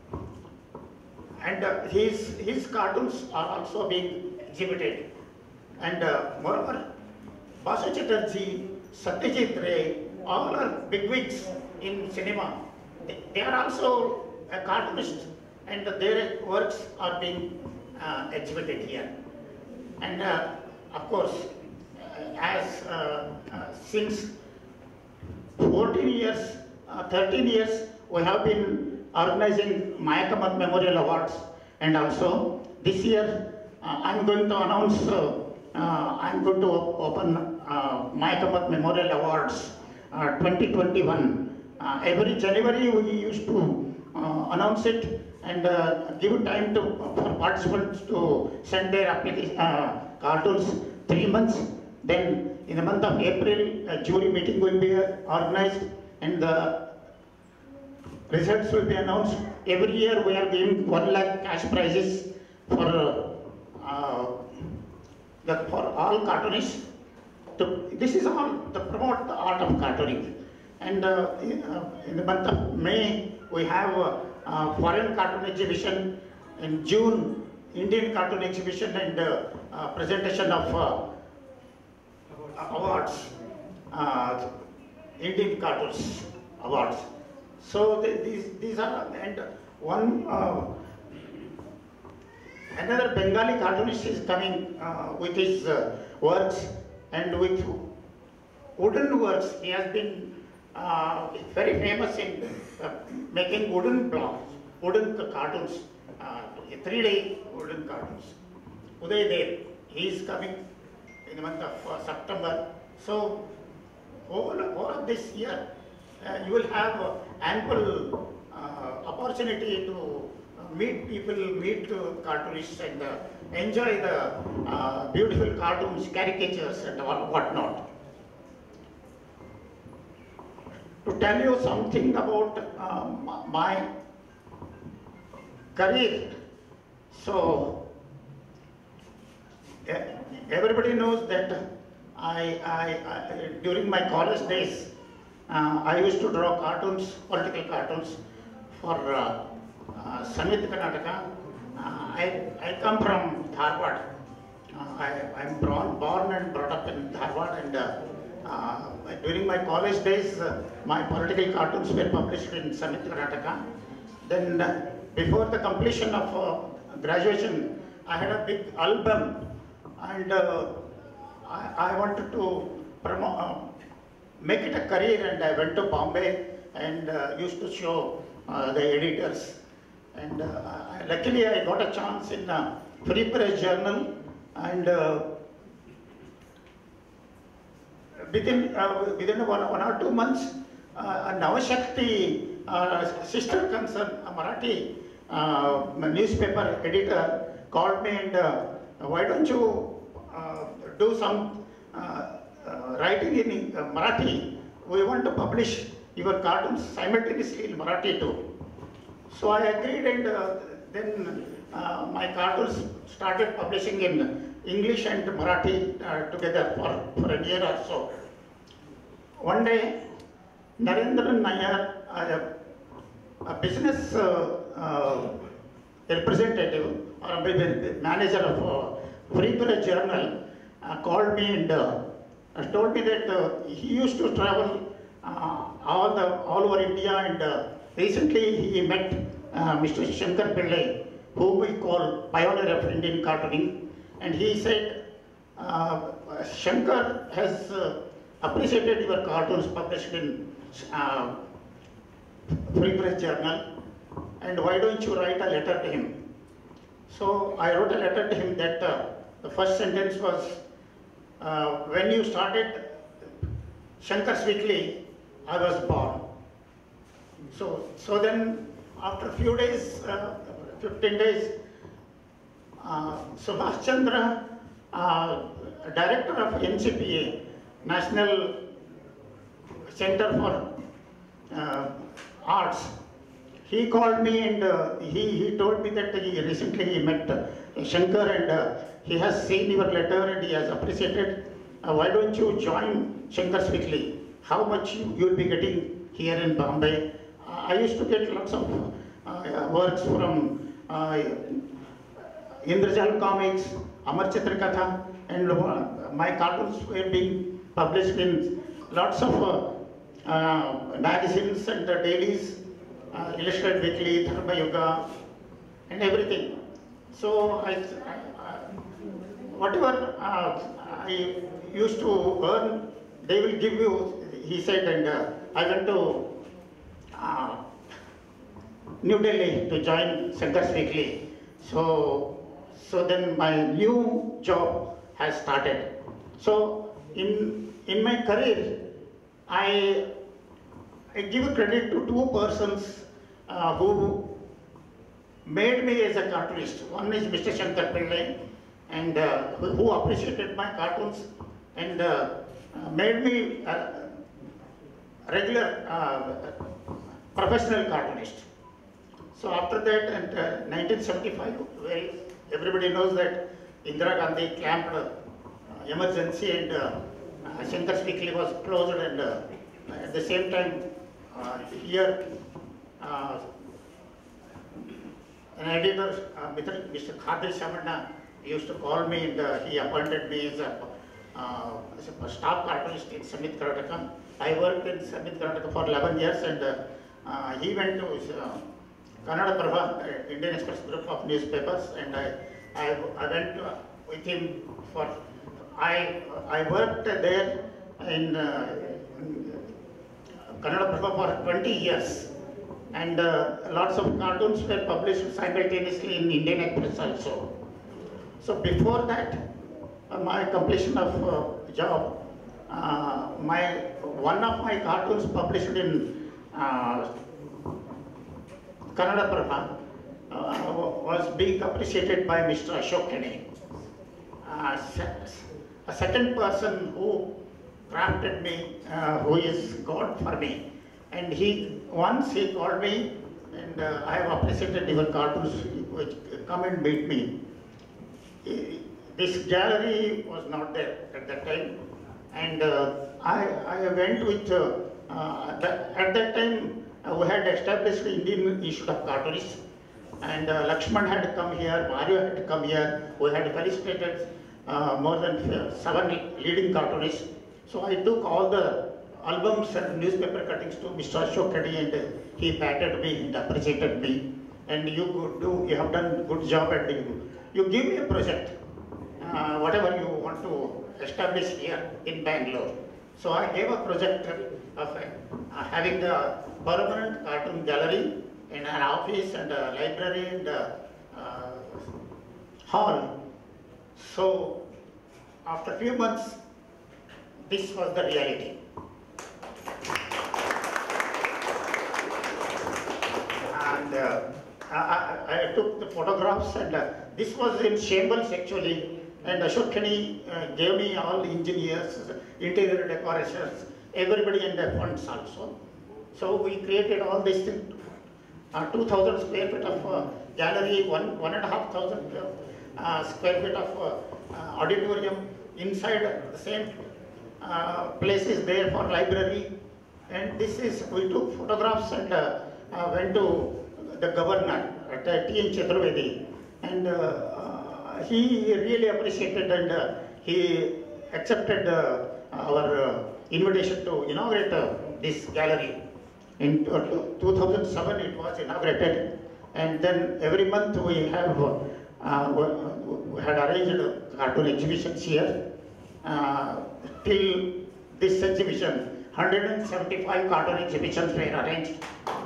and his cartoons are also being exhibited. And moreover, Basu Chatterjee, Satyajit Ray, all are bigwigs in cinema. They are also a cartoonist, and their works are being exhibited here. And of course, as since 14 years, 13 years, we have been organizing Maya Kamath Memorial Awards, and also this year I'm going to announce, I'm going to open Maya Kamath Memorial Awards 2021. Every January we used to announce it and give time for participants to send their application, cartoons 3 months. Then in the month of April, a jury meeting will be organized and the results will be announced. Every year we are giving 1 lakh cash prizes for all cartoonists. This is all to promote the art of cartooning. And in the month of May, we have a foreign cartoon exhibition. In June, Indian cartoon exhibition and presentation of awards, Indian cartoons awards. So these are, and one another Bengali cartoonist is coming with his works, and with wooden works. He has been very famous in making wooden blocks, wooden cartoons, 3-day wooden cartoons. Uday Dev, he is coming in the month of September. So all of this year, you will have ample opportunity to meet people, meet cartoonists, and enjoy the beautiful cartoons, caricatures, and whatnot. To tell you something about my career, so everybody knows that during my college days, I used to draw cartoons, political cartoons for Samit Karnataka. I come from Dharwad. I'm born and brought up in Dharwad, and during my college days, my political cartoons were published in Samit Karnataka. Then before the completion of graduation, I had a big album, and I wanted to make it a career, and I went to Bombay and used to show the editors. And luckily I got a chance in Free Press Journal, and within 1 or 2 months, Navashakti sister concern, a Marathi newspaper editor called me and why don't you do some writing in Marathi? We want to publish your cartoons simultaneously in Marathi too. So I agreed, and then my cartoons started publishing in English and Marathi together for a year or so. One day, Narendran Nair, a business representative or a manager of Free Press Journal, called me and told me that he used to travel all over India, and recently he met Mr. Shankar Pillai, whom we call pioneer of Indian cartooning, and he said, Shankar has appreciated your cartoons published in Free Press Journal, and why don't you write a letter to him? So I wrote a letter to him that the first sentence was, when you started Shankar's Weekly, I was born. So then after a few days, 15 days, Subhash Chandra, director of NCPA, National Center for Arts, he called me and he told me that he recently met Shankar, and he has seen your letter and he has appreciated. Why don't you join Shankar's Weekly? How much you will be getting here in Bombay? I used to get lots of works from Indrajal Comics, Amar Chitrakatha, and my cartoons were being published in lots of magazines and dailies, Illustrated Weekly, Dharma Yuga, and everything. So whatever I used to earn, they will give you he said, and I went to New Delhi to join Shankars Weekly. So then my new job has started. So in my career, I give a credit to two persons who made me as a cartoonist. One is Mr. Shankar Pillai, and who appreciated my cartoons and made me a regular professional cartoonist. So after that, in 1975, well, everybody knows that Indira Gandhi clamped emergency and Shankars Weekly was closed, and at the same time here an editor, Mr. Khadir Shamanna, used to call me, and he appointed me as a staff cartoonist in Samit Karnataka. I worked in Samit Karnataka for 11 years, and he went to Kannada Prabha, Indian Express group of newspapers, and I went with him for, I worked there in Kannada Prabha for 20 years. And lots of cartoons were published simultaneously in Indian Express also. So before that, my completion of job, one of my cartoons published in Kannada Prabha was being appreciated by Mr. Ashok Khede. A second person who crafted me, who is God for me, and once he called me, and I have appreciated your cartoons, which come and meet me. This gallery was not there at that time, and I went with, at that time we had established the Indian Institute of Cartoonists, and Lakshman had come here, Mario had come here, we had felicitated more than 7 leading cartoonists. So I took all the albums and newspaper cuttings to Mr. Ashok Khede, and he patted me and appreciated me. And you have done good job, and you give me a project, whatever you want to establish here in Bangalore. So I gave a project of having a permanent cartoon gallery in an office and a library and a hall. So after a few months, this was the reality. And I took the photographs, and this was in Shambles actually, and Ashok Khede gave me all the engineers, interior decorations, everybody in the funds also. So we created all this thing, 2,000 square feet of gallery, 1,500 square feet of auditorium, inside the same place is there for library. And this is, we took photographs and went to the governor at T.N. Chaturvedi, and he really appreciated, and he accepted our invitation to inaugurate this gallery. In 2007 it was inaugurated, and then every month we have we had arranged cartoon exhibitions here. Till this exhibition, 175 cartoon exhibitions were arranged,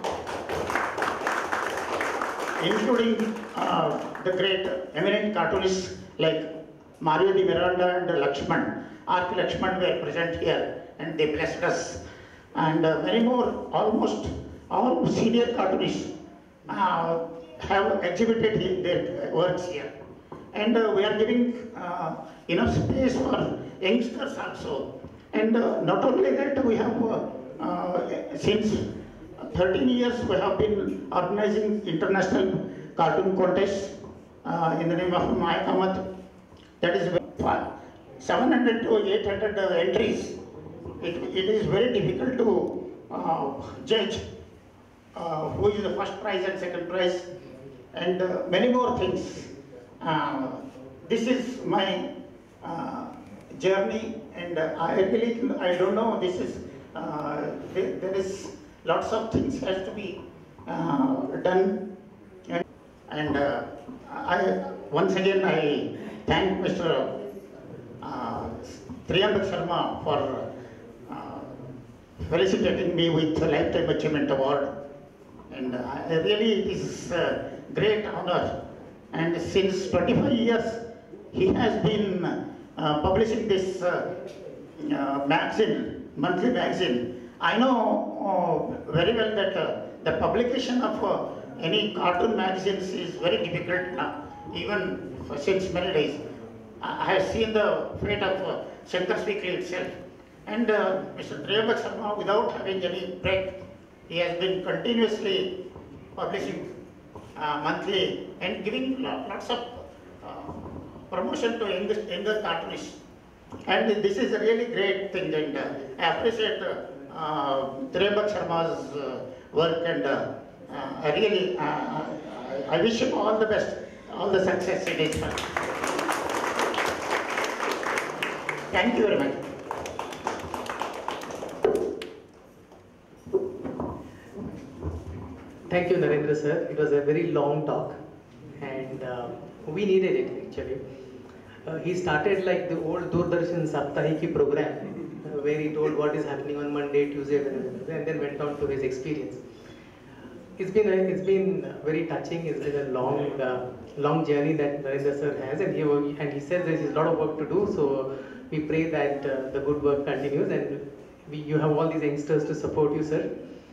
including the great eminent cartoonists like Mario Di Miranda and Lakshman. R.K. Lakshman were present here, and they blessed us. And many more, almost all senior cartoonists have exhibited their works here. And we are giving enough space for youngsters also. And not only that, we have, since 13 years, we have been organizing international cartoon contests in the name of Maya Kamat. That is 700 to 800 entries. It is very difficult to judge who is the first prize and second prize, and many more things. This is my journey, and I don't know, this is, there is lots of things has to be done. And once again I thank Mr. Triambak Sharma for felicitating me with a Lifetime Achievement Award. And really it is a great honor. And since 25 years, he has been publishing this magazine, monthly magazine. I know very well that the publication of any cartoon magazines is very difficult now, even since many days. I have seen the fate of Shankar's Weekly itself. And Mr. Triyambak Sharma, without having any break, he has been continuously publishing monthly and giving lots of promotion to younger cartoonists. And this is a really great thing, and I appreciate Triyambak Sharma's work, and I wish him all the best, all the success in his life. Thank you very much. Thank you, Narendra sir. It was a very long talk, and we needed it actually. He started like the old Doordarshan Saptahiki program, where he told what is happening on Monday, Tuesday, Wednesday, and then went on to his experience. It's been very touching. It's been a long journey that Narendra sir has, and he says there is a lot of work to do. So we pray that the good work continues, and you have all these youngsters to support you, sir.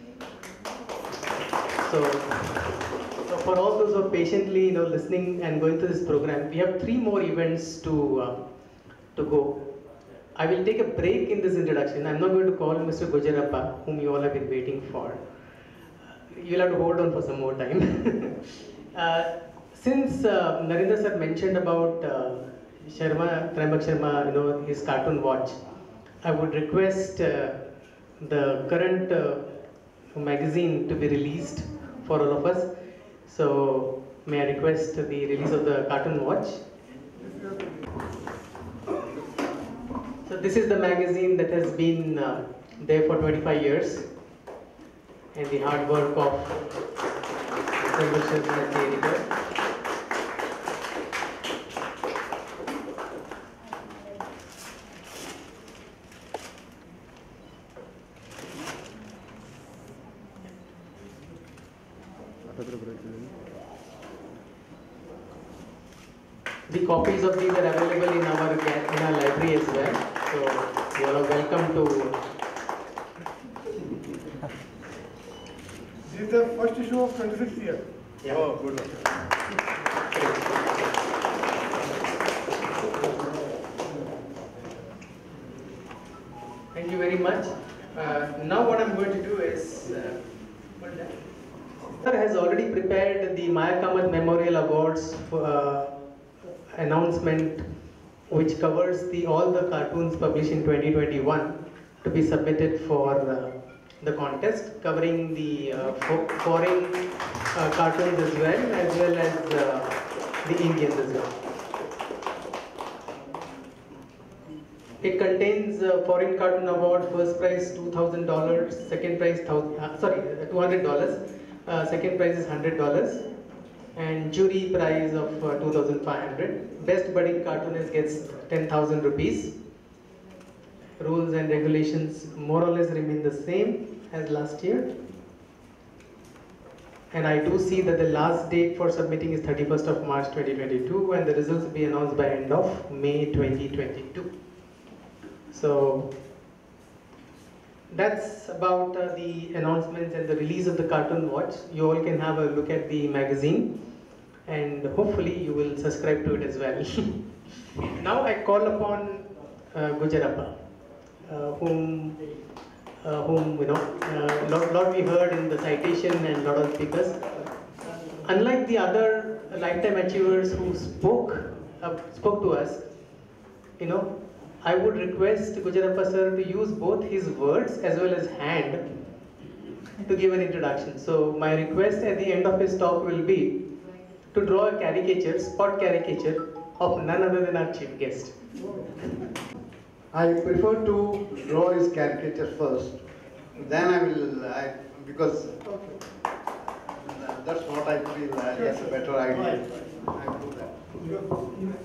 So for all those who are patiently, listening and going through this program, we have 3 more events to go. I will take a break in this introduction. I'm not going to call Mr. Gujarappa, whom you all have been waiting for. You'll have to hold on for some more time. Since Narendra sir mentioned about Triyambak Sharma, his cartoon watch, I would request the current magazine to be released for all of us. So may I request the release of the cartoon watch? So this is the magazine that has been there for 25 years, and the hard work of Triyambak Sharma as the editor. The copies of these are available in our library as well. So you are welcome to. This is the first issue of 26th year. Yeah. Oh, good. Thank you very much. Now what I'm going to do is, Sir has already prepared the Maya Kamath Memorial Awards announcement, which covers all the cartoons published in 2021 to be submitted for the contest, covering the foreign cartoons as well as the Indians as well. It contains foreign cartoon award, first prize $2,000, second prize $200, second prize is $100, and jury prize of 2,500. Best budding cartoonist gets 10,000 rupees. Rules and regulations more or less remain the same as last year. And I do see that the last date for submitting is 31st of March 2022, and the results will be announced by end of May 2022. So that's about the announcements and the release of the cartoon watch. You all can have a look at the magazine, and hopefully you will subscribe to it as well. Now I call upon Gujarappa, whom lot we heard in the citation and lot of speakers. Unlike the other lifetime achievers who spoke to us, I would request Gujarappa sir to use both his words as well as hand to give an introduction. So my request at the end of his talk will be to draw a caricature, spot caricature of none other than our chief guest. I prefer to draw his caricature first. Then because that's what I feel is a better idea. I do that.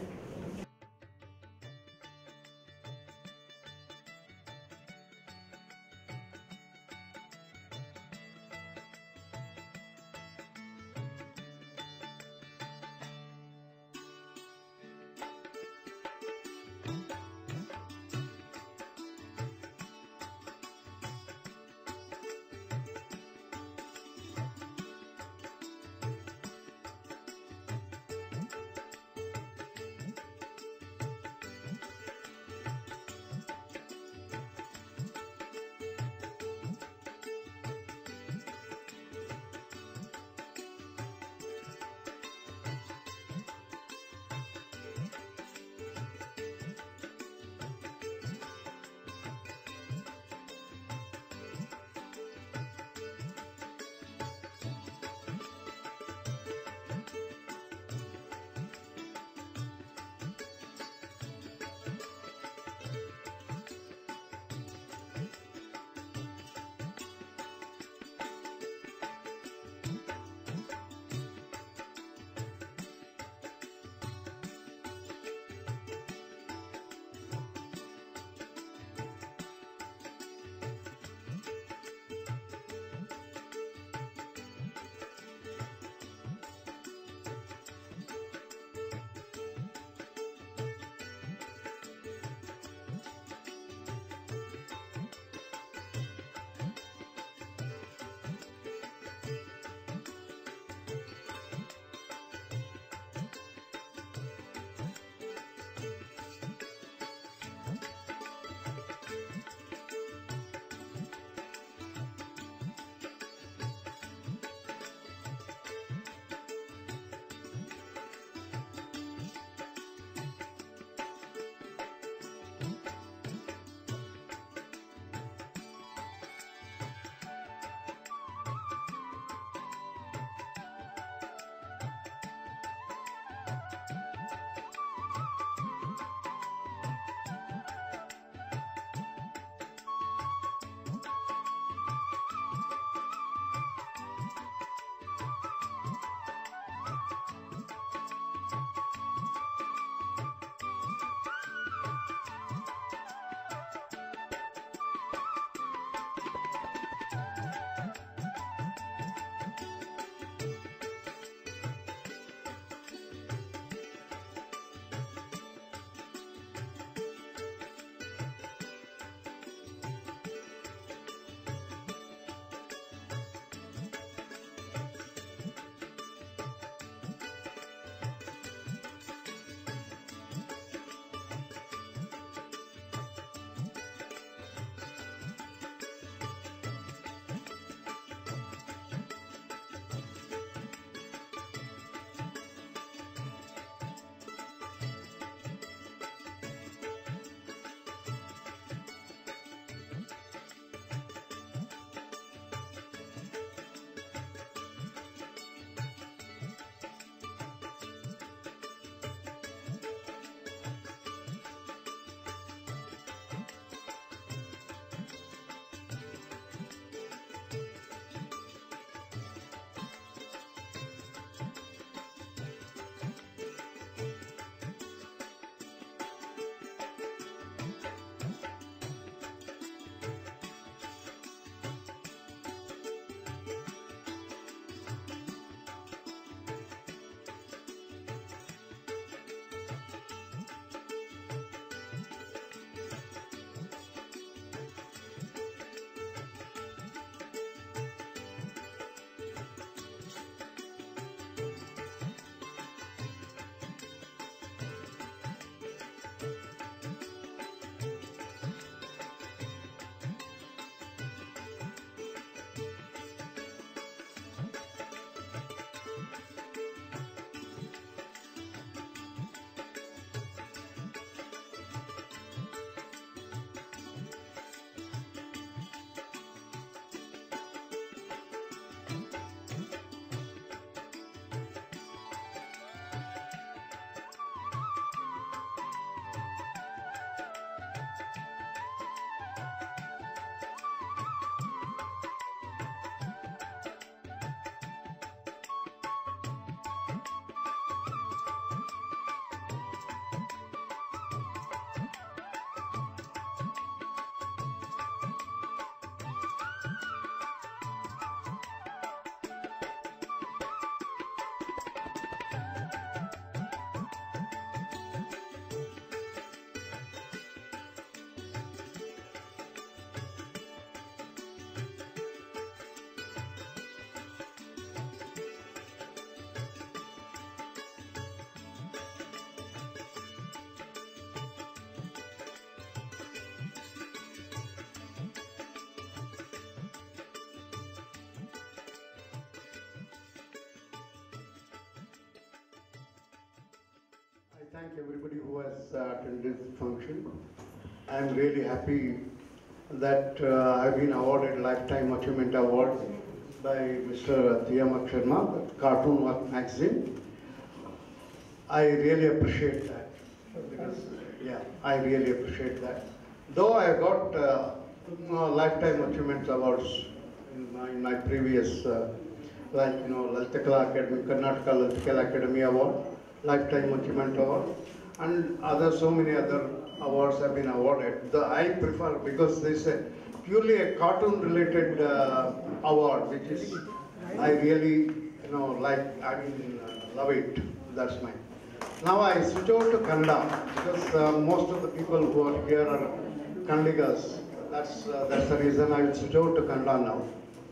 thank everybody who has attended this function. I am really happy that I've been awarded Lifetime Achievement Award by Mr. Tiamak Sharma, the Cartoon Work magazine. I really appreciate that because, I really appreciate that. Though I got Lifetime Achievement Awards in my previous, Lalita Kala Academy, Karnataka Lalita Kala Academy Award, Lifetime Achievement Award, and so many other awards have been awarded. I prefer, because this is purely a cartoon related award, which is, I really, love it. That's mine. Now I switch over to Kannada, because most of the people who are here are Kannadigas. That's the reason I will switch over to Kannada now.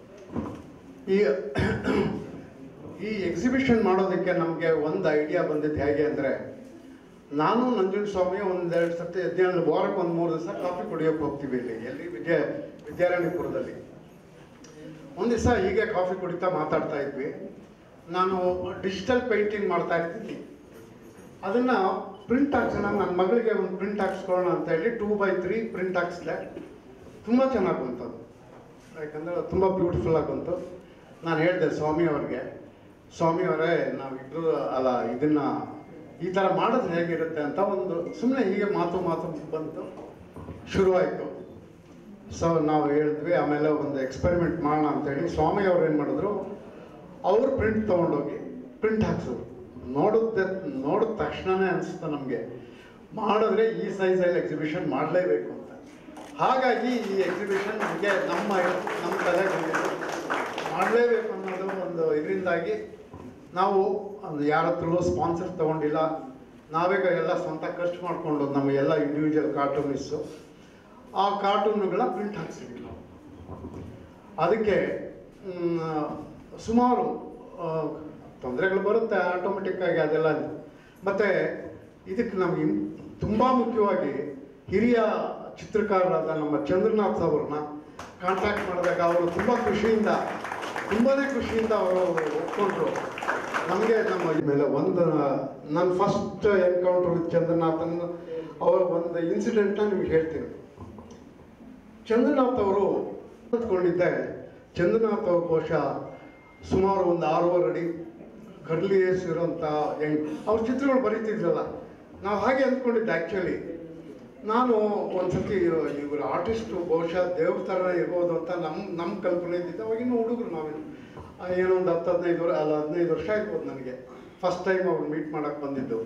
ಈ exhibition ಮಾಡೋದಕ್ಕೆ ನಮಗೆ ಒಂದು idea ಬಂದಿದ್ದು ಹೇಗೆ ಅಂದರೆ, ನಾನು ನಂಜುಂಡ ಸ್ವಾಮಿ ಒಂದೆರಡು ಸರ್ತಿ ವಾರಕ್ಕೆ ಒಂದು 3 ದಿವಸ ಕಾಫಿ ಕುಡಿಯೋಕೆ ಹೋಗ್ತೀವಿ ಎಲ್ಲಿ ವಿದ್ಯಾರಣ್ಯಪುರದಲ್ಲಿ. ಒಂದು ದಿವಸ ಹೀಗೆ ಕಾಫಿ ಕುಡಿತಾ ಮಾತಾಡ್ತಾ ಇದ್ವಿ. ನಾನು ಡಿಜಿಟಲ್ ಪೇಂಟಿಂಗ್ ಮಾಡ್ತಾ ಇರ್ತೀನಿ. ಅದನ್ನು ಪ್ರಿಂಟ್ ಹಾಕ್ಸೋಣ, ನನ್ನ ಮಗಳಿಗೆ ಒಂದು ಪ್ರಿಂಟ್ ಹಾಕ್ಸ್ಕೊಳ್ಳೋಣ ಅಂತ ಹೇಳಿ 2x3 ಪ್ರಿಂಟ್ ಹಾಕ್ಸ್ದೆ. ತುಂಬ ಚೆನ್ನಾಗಿ ಬಂತದು, ಯಾಕಂದರೆ ತುಂಬ ಬ್ಯೂಟಿಫುಲ್ ಆಗಿ ಬಂತು. ನಾನು ಹೇಳಿದೆ ಸ್ವಾಮಿಯವರೇ ನಾವಿಬ್ಬರು ಇದನ್ನು ಈ ಥರ ಮಾಡೋದು ಹೇಗಿರುತ್ತೆ ಅಂತ ಒಂದು ಸುಮ್ಮನೆ ಹೀಗೆ ಮಾತು ಬಂತು, ಶುರುವಾಯಿತು. ಸೊ ನಾವು ಹೇಳಿದ್ವಿ, ಆಮೇಲೆ ಒಂದು ಎಕ್ಸ್ಪೆರಿಮೆಂಟ್ ಮಾಡೋಣ ಅಂತೇಳಿ ಸ್ವಾಮಿಯವ್ರು ಏನು ಮಾಡಿದ್ರು, ಅವರು ಪ್ರಿಂಟ್ ತೊಗೊಂಡೋಗಿ ಪ್ರಿಂಟ್ ಹಾಕ್ಸಿದ್ರು. ನೋಡಿದ ತಕ್ಷಣವೇ ಅನಿಸ್ತು ನಮಗೆ, ಮಾಡಿದ್ರೆ ಈ ಸೈಜಲ್ಲಿ ಎಕ್ಸಿಬಿಷನ್ ಮಾಡಲೇಬೇಕು ಅಂತ. ಹಾಗಾಗಿ ಈ ಎಕ್ಸಿಬಿಷನ್ ನಮಗೆ ನಮ್ಮ ತಲೆಗೆ ಬಂದಿದ್ದು ಮಾಡಲೇಬೇಕು ಅನ್ನೋದು ಒಂದು ಇದರಿಂದಾಗಿ ನಾವು ಯಾರ ಹತ್ರಲ್ಲೂ ಸ್ಪಾನ್ಸರ್ ತೊಗೊಂಡಿಲ್ಲ, ನಾವೇ ಎಲ್ಲ ಸ್ವಂತ ಖರ್ಚು ಮಾಡಿಕೊಂಡು ನಮ್ಮ ಎಲ್ಲ ಇಂಡಿವಿಜುವಲ್ ಕಾರ್ಟೂನಿಸ್ಟು ಆ ಕಾರ್ಟೂನುಗಳ ಪ್ರಿಂಟ್ ಹಾಕ್ಸಿದ್ವಿ ನಾವು. ಅದಕ್ಕೆ ಸುಮಾರು ತೊಂದರೆಗಳು ಬರುತ್ತೆ ಆಟೋಮೆಟಿಕ್ಕಾಗಿ ಅದೆಲ್ಲ. ಮತ್ತು ಇದಕ್ಕೆ ನಮಗೆ ತುಂಬ ಮುಖ್ಯವಾಗಿ ಹಿರಿಯ ಚಿತ್ರಕಾರರಾದ ನಮ್ಮ ಚಂದ್ರನಾಥ್ ಅವ್ರನ್ನ ಕಾಂಟ್ಯಾಕ್ಟ್ ಮಾಡಿದಾಗ ಅವರು ತುಂಬಾ ಖುಷಿಯಿಂದ ಅವರು ಒಪ್ಕೊಂಡ್ರು. ನಮಗೆ ನಮ್ಮ ಮೇಲೆ ನನ್ನ ಫಸ್ಟ್ ಎನ್ಕೌಂಟರ್ ವಿತ್ ಚಂದ್ರನಾಥನ್ ಅವರ ಒಂದು ಇನ್ಸಿಡೆಂಟ್ನ ನಿಮ್ಗೆ ಹೇಳ್ತೀನಿ. ಚಂದ್ರನಾಥ್ ಅವರು ಅಂದ್ಕೊಂಡಿದ್ದೆ, ಚಂದ್ರನಾಥ್ ಅವ್ರ ಬಹುಶಃ ಸುಮಾರು ಒಂದು 6.5 ಅಡಿ ಕರ್ಲಿ ಏರ್ಸ್ ಇರೋಂಥ ಅವ್ರ ಚಿತ್ರಗಳು ಬರೀತಿದ್ರಲ್ಲ, ನಾವು ಹಾಗೆ ಅಂದ್ಕೊಂಡಿದ್ದೆ. ಆ್ಯಕ್ಚುಲಿ ನಾನು ಒಂದ್ಸತಿ ಇವರು ಆರ್ಟಿಸ್ಟು ಬಹುಶಃ ದೇವ್ರ ಥರ ಇರ್ಬೋದು ಅಂತ ನಮ್ಮ ಕಲ್ಪನೆ ಇದ್ದಿದ್ದು. ಅವಾಗಿನ್ನೂ ಹುಡುಗರು ನಾವೇನು ಏನೋ ಒಂದು 15 ವರ್ಷ ಇರ್ಬೋದು ನನಗೆ ಫಸ್ಟ್ ಟೈಮ್ ಅವ್ರು ಮೀಟ್ ಮಾಡೋಕ್ಕೆ ಬಂದಿದ್ದು.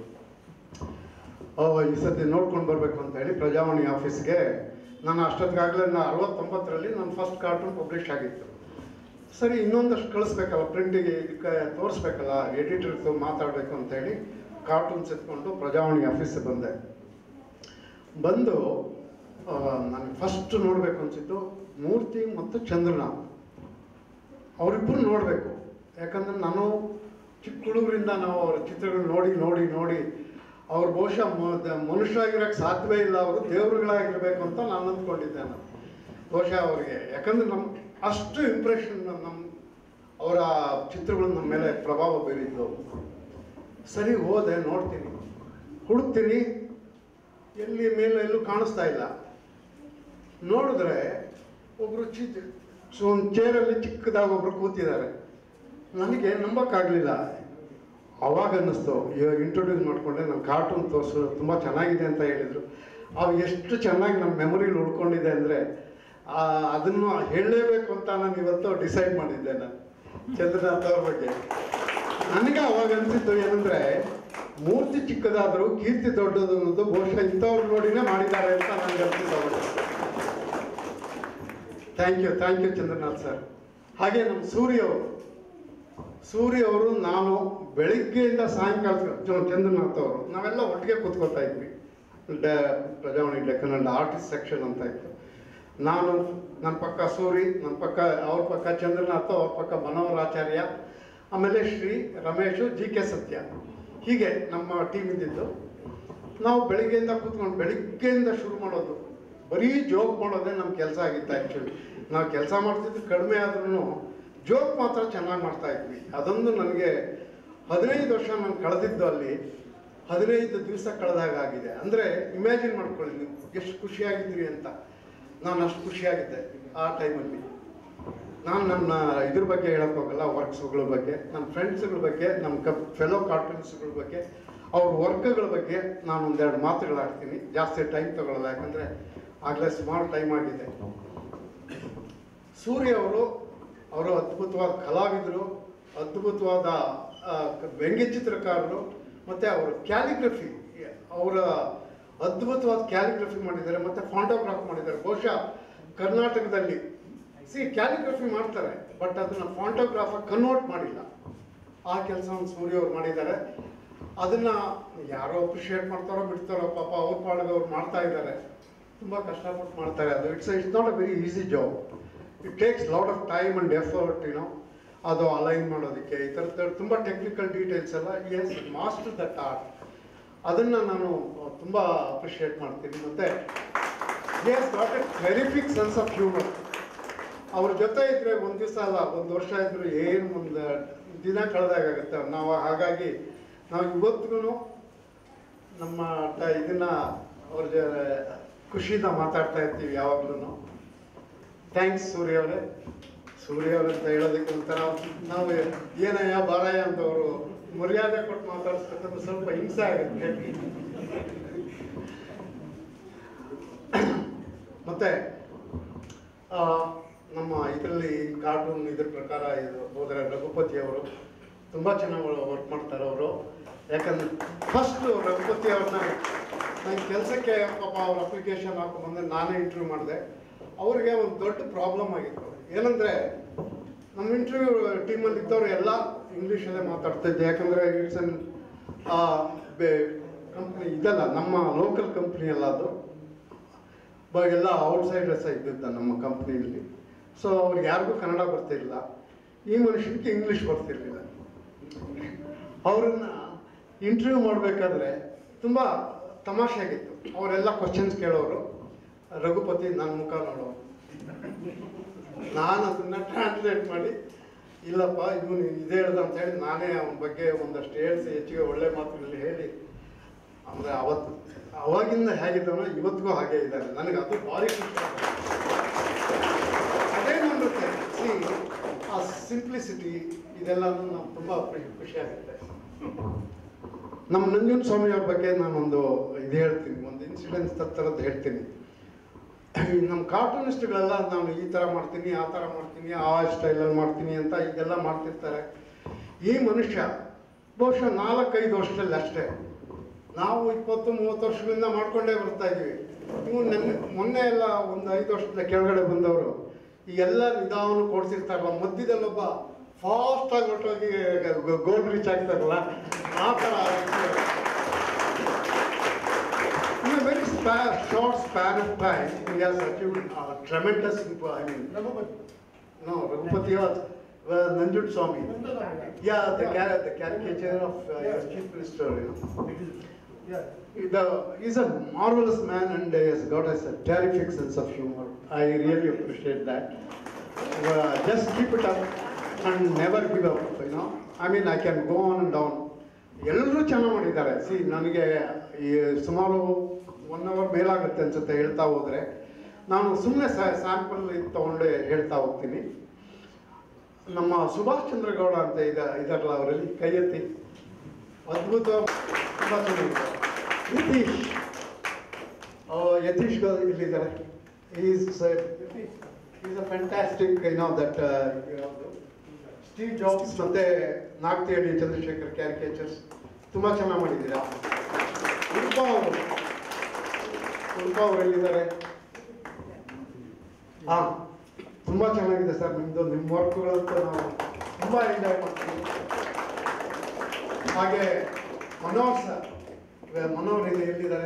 ಈ ಸತಿ ನೋಡ್ಕೊಂಡು ಬರಬೇಕು ಅಂತ ಹೇಳಿ ಪ್ರಜಾವಾಣಿ ಆಫೀಸ್ಗೆ ನಾನು ಅಷ್ಟೊತ್ತಿಗಾಗಲೇ 69ರಲ್ಲಿ ನನ್ನ ಫಸ್ಟ್ ಕಾರ್ಟೂನ್ ಪಬ್ಲಿಷ್ ಆಗಿತ್ತು. ಸರಿ, ಇನ್ನೊಂದಷ್ಟು ಕಳಿಸ್ಬೇಕಲ್ಲ, ಪ್ರಿಂಟಿಗೆ ಇದಕ್ಕೆ ತೋರಿಸ್ಬೇಕಲ್ಲ, ಎಡಿಟರ್ಸ್ ಮಾತಾಡಬೇಕು ಅಂತೇಳಿ ಕಾರ್ಟೂನ್ಸ್ ಎತ್ಕೊಂಡು ಪ್ರಜಾವಾಣಿ ಆಫೀಸಿಗೆ ಬಂದು ನನಗೆ ಫಸ್ಟ್ ನೋಡಬೇಕು ಅನಿಸಿದ್ದು ಮೂರ್ತಿ ಮತ್ತು ಚಂದ್ರನಾಥ್ ಅವರಿಬ್ಬರು ನೋಡಬೇಕು. ಯಾಕಂದರೆ ನಾನು ಚಿಕ್ಕ ಹುಡುಗರಿಂದ ನಾವು ಅವ್ರ ಚಿತ್ರಗಳು ನೋಡಿ ಅವ್ರು ಬಹುಶಃ ಮನುಷ್ಯರಾಗಿರೋಕ್ಕೆ ಸಾಧ್ಯವೇ ಇಲ್ಲ, ಅವರು ದೇವರುಗಳಾಗಿರ್ಬೇಕು ಅಂತ ನಾನು ಅಂದ್ಕೊಂಡಿದ್ದೆ. ನಾನು ಬಹುಶಃ ಅವರಿಗೆ, ಯಾಕಂದರೆ ಅಷ್ಟು ಇಂಪ್ರೆಷನ್ ಅವರ ಚಿತ್ರಗಳು ನಮ್ಮ ಮೇಲೆ ಪ್ರಭಾವ ಬೀರಿದ್ದು. ಸರಿ, ಹೋದೆ, ನೋಡ್ತೀನಿ, ಹುಡುಕ್ತೀನಿ, ಎಲ್ಲಿ ಮೇಲೆ ಎಲ್ಲೂ ಕಾಣಿಸ್ತಾ ಇಲ್ಲ. ನೋಡಿದ್ರೆ ಒಬ್ಬರು ಒಂದು ಚೇರಲ್ಲಿ ಚಿಕ್ಕದಾಗಿ ಒಬ್ರು ಕೂತಿದ್ದಾರೆ. ನನಗೆ ನಂಬಕ್ಕಾಗಲಿಲ್ಲ. ಅವಾಗ ಅನ್ನಿಸ್ತು, ಇವಾಗ ಇಂಟ್ರೊಡ್ಯೂಸ್ ಮಾಡಿಕೊಂಡೆ, ನನ್ನ ಕಾರ್ಟೂನ್ ತೋರಿಸು, ತುಂಬ ಚೆನ್ನಾಗಿದೆ ಅಂತ ಹೇಳಿದರು. ಅವು ಎಷ್ಟು ಚೆನ್ನಾಗಿ ನನ್ನ ಮೆಮೊರಿಲಿ ಉಳ್ಕೊಂಡಿದೆ ಅಂದರೆ ಅದನ್ನು ಹೇಳಲೇಬೇಕು ಅಂತ ನಾನು ಇವತ್ತು ಡಿಸೈಡ್ ಮಾಡಿದ್ದೆ. ನಾನು ಚಂದ್ರನಾಥ್ ಅವ್ರ ಬಗ್ಗೆ ನನಗೆ ಅವಾಗ ಅನಿಸಿದ್ದು ಏನಂದರೆ, ಮೂರ್ತಿ ಚಿಕ್ಕದಾದರೂ ಕೀರ್ತಿ ದೊಡ್ಡದು ಅನ್ನೋದು ಬಹುಶಃ ಇಂಥವ್ರು ನೋಡಿನೇ ಮಾಡಿದ್ದಾರೆ ಅಂತ ನನಗೆ ಅನಿಸಿದ್ದು. Thank you Chandranath sir. ಹಾಗೆ ನಮ್ಮ ಸೂರ್ಯ ಅವರು ನಾನು ಬೆಳಿಗ್ಗೆಯಿಂದ ಸಾಯಂಕಾಲ ಚಂದ್ರನಾಥ್ ಅವರು ನಾವೆಲ್ಲ ಒಟ್ಟಿಗೆ ಕೂತ್ಕೊಳ್ತಾ ಇದ್ವಿ. ಪ್ರಜಾವಾಣಿ ಡೆಕ್ಕನ್ ಆರ್ಟಿಸ್ಟ್ ಸೆಕ್ಷನ್ ಅಂತ ಇತ್ತು. ನಾನು ನನ್ನ ಪಕ್ಕ ಸೂರಿ, ಅವ್ರ ಪಕ್ಕ ಚಂದ್ರನಾಥ್, ಅವ್ರ ಪಕ್ಕ ಮನೋಹರಾಚಾರ್ಯ, ಆಮೇಲೆ ಶ್ರೀ ರಮೇಶು, GK ಸತ್ಯ, ಹೀಗೆ ನಮ್ಮ ಟೀಮ್ ಇದ್ದಿದ್ದು. ನಾವು ಬೆಳಿಗ್ಗೆಯಿಂದ ಶುರು ಮಾಡೋದು, ಬರೀ ಜೋಕ್ ಮಾಡೋದೇ ನಮ್ಮ ಕೆಲಸ ಆಗಿತ್ತು. ಆ್ಯಕ್ಚುಲಿ ನಾವು ಕೆಲಸ ಮಾಡ್ತಿದ್ದು ಕಡಿಮೆ ಆದ್ರೂ ಜೋಕ್ ಮಾತ್ರ ಚೆನ್ನಾಗಿ ಮಾಡ್ತಾ ಇದ್ವಿ. ಅದೊಂದು ನನಗೆ 15 ವರ್ಷ ನಾನು ಕಳೆದಿದ್ದು ಅಲ್ಲಿ. 15 ದಿವಸ ಕಳೆದಾಗ ಆಗಿದೆ. ಅಂದರೆ ಇಮ್ಯಾಜಿನ್ ಮಾಡ್ಕೊಳ್ಳಿ ನೀವು ಎಷ್ಟು ಖುಷಿಯಾಗಿದ್ರಿ ಅಂತ. ನಾನು ಅಷ್ಟು ಖುಷಿಯಾಗಿದ್ದೆ ಆ ಟೈಮಲ್ಲಿ. ನಾನು ನನ್ನ ಇದ್ರ ಬಗ್ಗೆ ಹೇಳಕ್ ಹೋಗಲ್ಲ, ವರ್ಕ್ಸ್ಗಳ ಬಗ್ಗೆ, ನನ್ನ ಫ್ರೆಂಡ್ಸ್ಗಳ ಬಗ್ಗೆ, ನಮ್ಮ ಫೆಲೋ ಕಾರ್ಟೂನ್ಸ್ಗಳ ಬಗ್ಗೆ, ಅವ್ರ ವರ್ಕ್ಗಳ ಬಗ್ಗೆ ನಾನು ಒಂದೆರಡು ಮಾತುಗಳಾಡ್ತೀನಿ. ಜಾಸ್ತಿ ಟೈಮ್ ತಗೊಳ್ಳಲ್ಲ, ಯಾಕಂದರೆ ಆಗಲೇ ಸುಮಾರು ಟೈಮ್ ಆಗಿದೆ. ಸೂರ್ಯ ಅವರು ಅದ್ಭುತವಾದ ಕಲಾವಿದರು, ಅದ್ಭುತವಾದ ವ್ಯಂಗ್ಯಚಿತ್ರಕಾರರು, ಮತ್ತು ಅವರ ಕ್ಯಾಲಿಗ್ರಫಿ, ಅವರ ಅದ್ಭುತವಾದ ಕ್ಯಾಲಿಗ್ರಫಿ ಮಾಡಿದ್ದಾರೆ, ಮತ್ತು ಫಾಂಟೋಗ್ರಾಫ್ ಮಾಡಿದ್ದಾರೆ. ಬಹುಶಃ ಕರ್ನಾಟಕದಲ್ಲಿ ಕ್ಯಾಲಿಗ್ರಫಿ ಮಾಡ್ತಾರೆ, ಬಟ್ ಅದನ್ನು ಫಾಂಟೋಗ್ರಾಫಾಗಿ ಕನ್ವರ್ಟ್ ಮಾಡಿಲ್ಲ. ಆ ಕೆಲಸವನ್ನು ಸೂರ್ಯ ಅವ್ರು ಮಾಡಿದ್ದಾರೆ. ಅದನ್ನು ಯಾರೋ ಅಪ್ರಿಷಿಯೇಟ್ ಮಾಡ್ತಾರೋ ಬಿಡ್ತಾರೋ, ಪಾಪ ಅವ್ರ ಪಾಡಿಗೆ ಅವ್ರು ಮಾಡ್ತಾ ಇದ್ದಾರೆ. ತುಂಬ ಕಷ್ಟಪಟ್ಟು ಮಾಡ್ತಾರೆ. ಅದು it's not a very easy job. It takes lot of time and effort, ಅದು ಅಲೈನ್ ಮಾಡೋದಕ್ಕೆ ಈ ಥರದ ತುಂಬ ಟೆಕ್ನಿಕಲ್ ಡೀಟೇಲ್ಸ್ ಎಲ್ಲ. He's master that art. ಅದನ್ನು ನಾನು ತುಂಬ ಅಪ್ರಿಷಿಯೇಟ್ ಮಾಡ್ತೀನಿ. ಮತ್ತು he's got a terrific sense of humour. ಅವ್ರ ಜೊತೆ ಇದ್ದರೆ ಒಂದು ದಿವಸ ಅಲ್ಲ, ಒಂದು ವರ್ಷ ಇದ್ದರೂ ಏನು ಒಂದು ದಿನ ಕಳೆದಾಗುತ್ತೆ ನಾವು. ಹಾಗಾಗಿ ನಾವು ಇವತ್ತಿಗೂ ನಮ್ಮ ಇದನ್ನು ಅವ್ರ ಖುಷಿಯಿಂದ ಮಾತಾಡ್ತಾ ಇರ್ತೀವಿ ಯಾವಾಗಲೂ. ಥ್ಯಾಂಕ್ಸ್ ಸೂರ್ಯ ಅವರೇ. ಸೂರ್ಯ ಅವ್ರಂತ ಹೇಳೋದಕ್ಕೆ ಒಂಥರ ನಾವು ಏನಯ್ಯ ಬಾರಯ್ಯ ಅಂತ ಅವರು ಮರ್ಯಾದೆ ಕೊಟ್ಟು ಮಾತಾಡಿಸ್ತಕ್ಕಂಥ ಸ್ವಲ್ಪ ಹಿಂಸೆ ಆಗುತ್ತೆ. ಮತ್ತೆ ನಮ್ಮ ಇದರಲ್ಲಿ ಕಾರ್ಟೂನ್ ಇದ್ರ ಪ್ರಕಾರ ಇದು ಹೋದರೆ ರಘುಪತಿ ಅವರು ತುಂಬ ಚೆನ್ನಾಗಿ ವರ್ಕ್ ಮಾಡ್ತಾರೆ ಅವರು. ಯಾಕಂದ್ರೆ ಫಸ್ಟ್ ರಘುಪತಿ ಅವ್ರನ್ನ ನಾನು ಕೆಲಸಕ್ಕೆ ಪಾಪ ಅವ್ರ ಅಪ್ಲಿಕೇಶನ್ ಹಾಕೊಂಡ್ಬಂದ್ರೆ ನಾನೇ ಇಂಟರ್ವ್ಯೂ ಮಾಡಿದೆ. ಅವ್ರಿಗೆ ಒಂದು ದೊಡ್ಡ ಪ್ರಾಬ್ಲಮ್ ಆಗಿತ್ತು. ಏನಂದರೆ ನಮ್ಮ ಇಂಟರ್ವ್ಯೂ ಟೀಮಲ್ಲಿ ಇದ್ದವರು ಎಲ್ಲ ಇಂಗ್ಲೀಷಲ್ಲೇ ಮಾತಾಡ್ತಿದ್ದೆ. ಯಾಕಂದರೆ ಇಟ್ಸ್ ಅನ್ ಕಂಪ್ನಿ ಇದಲ್ಲ, ನಮ್ಮ ಲೋಕಲ್ ಕಂಪ್ನಿ ಅಲ್ಲ ಅದು, ಎಲ್ಲ ಔಟ್ಸೈಡರ್ಸ್ ಇದ್ದಿದ್ದ ನಮ್ಮ ಕಂಪ್ನಿಯಲ್ಲಿ. ಸೊ ಅವ್ರಿಗೆ ಯಾರಿಗೂ ಕನ್ನಡ ಬರ್ತಿರಲಿಲ್ಲ. ಈ ಮನುಷ್ಯನಿಗೆ ಇಂಗ್ಲೀಷ್ ಬರ್ತಿರ್ಲಿಲ್ಲ. ಅವ್ರನ್ನ ಇಂಟರ್ವ್ಯೂ ಮಾಡಬೇಕಾದ್ರೆ ತುಂಬ ತಮಾಷೆ ಆಗಿತ್ತು. ಅವರೆಲ್ಲ ಕ್ವಶನ್ಸ್ ಕೇಳೋರು, ರಘುಪತಿ ನನ್ನ ಮುಖ ನೋಡೋರು. ನಾನು ಅದನ್ನು ಟ್ರಾನ್ಸ್ಲೇಟ್ ಮಾಡಿ ಇಲ್ಲಪ್ಪ ಇವನು ಇದೇ ಹೇಳ್ದ ಅಂತ ಹೇಳಿ ನಾನೇ ಅವನ ಬಗ್ಗೆ ಒಂದಷ್ಟು ಹೇಳಿಸಿ ಹೆಚ್ಚಿಗೆ ಒಳ್ಳೆ ಮಾತುಗಳಲ್ಲಿ ಹೇಳಿ. ಅಂದರೆ ಅವಾಗಿಂದ ಹೇಗಿದ್ದವನ ಇವತ್ತಿಗೂ ಹಾಗೆ ಇದ್ದಾನೆ. ನನಗೆ ಅದು ಭಾರಿ ಖುಷಿ. ಅದೇನಂದ್ರೆ ಆ ಸಿಂಪ್ಲಿಸಿಟಿ ಇದೆಲ್ಲನೂ ನಾವು ತುಂಬ ಖುಷಿಯಾಗುತ್ತೆ. ನಮ್ಮ ನಂಜುಂಡ ಸ್ವಾಮಿಯವ್ರ ಬಗ್ಗೆ ನಾನೊಂದು ಇದು ಹೇಳ್ತೀನಿ, ಒಂದು ಇನ್ಸಿಡೆನ್ಸ್ ಥರದ್ದು ಹೇಳ್ತೀನಿ. ನಮ್ಮ ಕಾರ್ಟೂನಿಸ್ಟ್ಗಳೆಲ್ಲ ನಾನು ಈ ಥರ ಮಾಡ್ತೀನಿ, ಆ ಥರ ಮಾಡ್ತೀನಿ, ಆ ಸ್ಟೈಲಲ್ಲಿ ಮಾಡ್ತೀನಿ ಅಂತ ಇದೆಲ್ಲ ಮಾಡ್ತಿರ್ತಾರೆ. ಈ ಮನುಷ್ಯ ಬಹುಶಃ 4-5 ವರ್ಷದಲ್ಲಿ ಅಷ್ಟೇ. ನಾವು 20-30 ವರ್ಷಗಳಿಂದ ಮಾಡ್ಕೊಂಡೇ ಬರ್ತಾ ಇದ್ದೀವಿ. ಇವು ಮೊನ್ನೆ ಎಲ್ಲ ಒಂದು 5 ವರ್ಷದ ಕೆಳಗಡೆ ಬಂದವರು ಈ ಎಲ್ಲ ನಿಧಾನ ಕೊಡ್ಸಿರ್ತಾರಲ್ಲ, ಮಧ್ಯದಲ್ಲೊಬ್ಬ ಫಾಸ್ಟಾಗಿ ಹೊರಟೋಗಿ ಗೋಲ್ ರೀಚ್ ಆಗ್ತಾರಲ್ಲ, ಆ ಥರ. In a very short span of time, he has achieved tremendous. I mean, no, Raghupati was Nanjunda Swami. Yeah, the caricature of Chief Minister. He's a marvelous man and he has got a terrific sense of humor. I really appreciate that. Just keep it up and never give up. I mean, I can go on and on. ಎಲ್ಲರೂ ಚೆನ್ನಾಗಿ ಮಾಡಿದ್ದಾರೆ. ನನಗೆ ಈ ಸುಮಾರು 1 hour ಮೇಲಾಗುತ್ತೆ ಅನ್ಸುತ್ತೆ ಹೇಳ್ತಾ ಹೋದರೆ. ನಾನು ಸುಮ್ಮನೆ ಸ್ಯಾಂಪಲ್ ತಗೊಂಡು ಹೇಳ್ತಾ ಹೋಗ್ತೀನಿ. ನಮ್ಮ ಸುಭಾಷ್ ಚಂದ್ರ ಗೌಡ ಅಂತ ಇದಾರಲ್ಲ, ಅವರಲ್ಲಿ ಕೈ ಎತ್ತಿ. ಅದ್ಭುತ, ತುಂಬ ಚೆನ್ನಾಗಿದೆ. ಯತೀಶ್ ಇಲ್ಲಿದ್ದಾರೆ. Is a fantastic. That Steve Jobs ಮತ್ತೆ ನಾಗ್ತಿಹಳ್ಳಿ ಚಂದ್ರಶೇಖರ್ ಕ್ಯಾರಿಕೇಚರ್ಸ್ ತುಂಬ ಚೆನ್ನಾಗಿ ಮಾಡಿದ್ದೀರಾ. ಉಡುಪ ಅವರೆಲ್ಲಿದ್ದಾರೆ? ಹಾಂ, ತುಂಬ ಚೆನ್ನಾಗಿದೆ ಸರ್ ನಿಮ್ಮದು. ನಿಮ್ಮ ವರ್ಕ್ಗಳಂತೂ ನಾವು ತುಂಬ ಎಂಜಾಯ್ ಮಾಡ್ತೀವಿ. ಹಾಗೆ ಮನೋಹರ್ ಸರ್, ಮನೋಹರ್ ಎಲ್ಲಿದ್ದಾರೆ?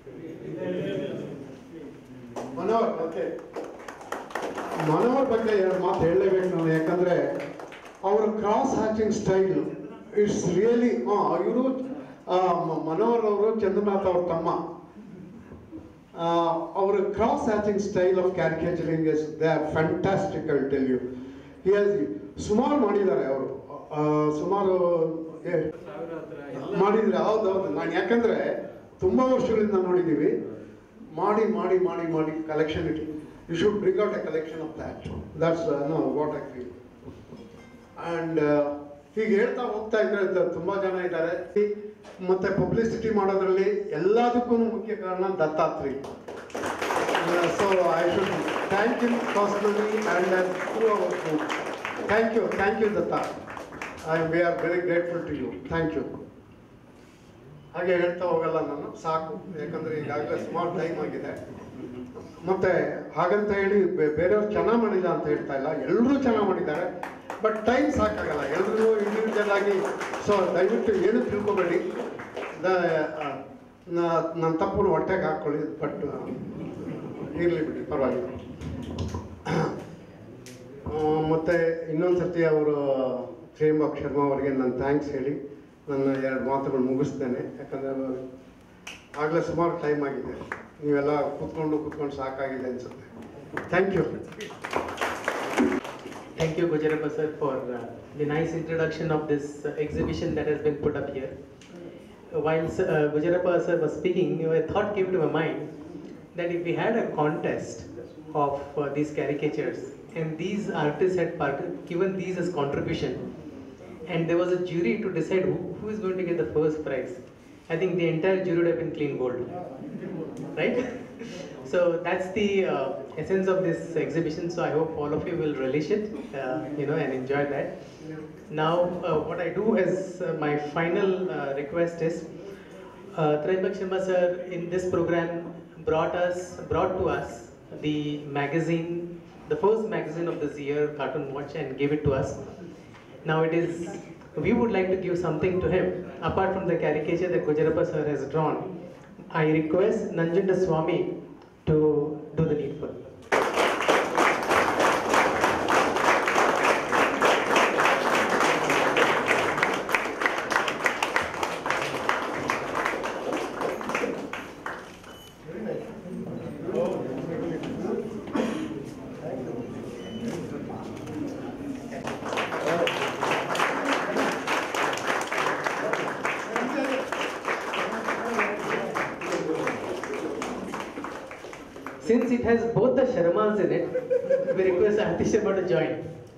ಮನೋಹರ್, ಓಕೆ. ಮನೋಹರ್ ಬಗ್ಗೆ 2 ಮಾತು ಹೇಳಲೇಬೇಕು ನಾವು. ಯಾಕಂದರೆ ಅವರ cross hatching style it's really. ಇವರು ಮನೋಹರ್ ಅವರು ಚಂದ್ರನಾಥ್ ಅವ್ರ ತಮ್ಮ. ಅವರ cross hatching style of caricaturing is they are fantastic. I will tell you. ಸುಮಾರು ಮಾಡಿದ್ದಾರೆ ಅವರು. ಸುಮಾರು ಮಾಡಿದ್ರೆ ಹೌದೌದು. ನಾನು ಯಾಕಂದ್ರೆ ತುಂಬಾ ವರ್ಷಗಳಿಂದ ನೋಡಿದ್ದೀವಿ. ಮಾಡಿ ಮಾಡಿ ಮಾಡಿ ಮಾಡಿ collection it you should bring out a collection of that. That's no what I feel. And ಹೀಗೆ ಹೇಳ್ತಾ ಹೋಗ್ತಾ ಇದ್ರೆ ತುಂಬಾ ಜನ ಇದ್ದಾರೆ. ಮತ್ತೆ ಪಬ್ಲಿಸಿಟಿ ಮಾಡೋದ್ರಲ್ಲಿ ಎಲ್ಲದಕ್ಕೂ ಮುಖ್ಯ ಕಾರಣ Dattatri. So I should thank you personally and through our group. Thank you Datta. We are very grateful to you. Thank you. ಹಾಗೆ ಹೇಳ್ತಾ ಹೋಗಲ್ಲ ನಾನು, ಸಾಕು. ಯಾಕಂದ್ರೆ ಈಗಾಗಲೇ ಸುಮಾರು ಟೈಮ್ ಆಗಿದೆ. ಮತ್ತೆ ಹಾಗಂತ ಹೇಳಿ ಬೇರೆಯವ್ರು ಚೆನ್ನಾಗಿ ಮಾಡಿಲ್ಲ ಅಂತ ಹೇಳ್ತಾ ಇಲ್ಲ, ಎಲ್ಲರೂ ಚೆನ್ನಾಗಿ ಮಾಡಿದ್ದಾರೆ. ಬಟ್ ಟೈಮ್ ಸಾಕಾಗಲ್ಲ ಎಲ್ಲರೂ ಇಂಡಿವಿಜುವಲ್ ಆಗಿ. ಸೊ ದಯವಿಟ್ಟು ಏನು ತಿಳ್ಕೊಬೇಡಿ, ನನ್ನ ತಪ್ಪನ್ನು ಹೊಟ್ಟೆಗೆ ಹಾಕ್ಕೊಳ್ಳಿ. ಬಟ್ ಇರಲಿ ಬಿಡಿ, ಪರವಾಗಿಲ್ಲ. ಮತ್ತು ಇನ್ನೊಂದು ಸರ್ತಿ ಅವರು ತ್ರ್ಯಂಬಕ್ ಶರ್ಮಾ ಅವರಿಗೆ ನಾನು ಥ್ಯಾಂಕ್ಸ್ ಹೇಳಿ ನನ್ನ 2 ಮಾತುಗಳು ಮುಗಿಸ್ತೇನೆ. ಯಾಕಂದರೆ ಆಗಲೇ ಸುಮಾರು ಟೈಮ್ ಆಗಿದೆ, ನೀವೆಲ್ಲ ಕೂತ್ಕೊಂಡು ಸಾಕಾಗಿದೆ ಅನಿಸುತ್ತೆ. Thank you. Thank you, Gujarappa sir, for the nice introduction of this exhibition that has been put up here. While Gujarappa sir was speaking, a thought came to my mind that if we had a contest of these caricatures and these artists had given these as contribution, and there was a jury to decide who is going to get the first prize, I think the entire jury would have been clean gold, right? So that's the essence of this exhibition. So I hope all of you will relish it, and enjoy that. Now, what I do as my final request is, Trayambak Sharma sir in this program brought to us the magazine, the first magazine of this year, Cartoon Watch, and gave it to us. Now we would like to give something to him apart from the caricature that Gujarappa sir has drawn. I request Nanjunda Swami to do the needful. Since it has both the Sharmas in it, we request Aarti Sharma to join.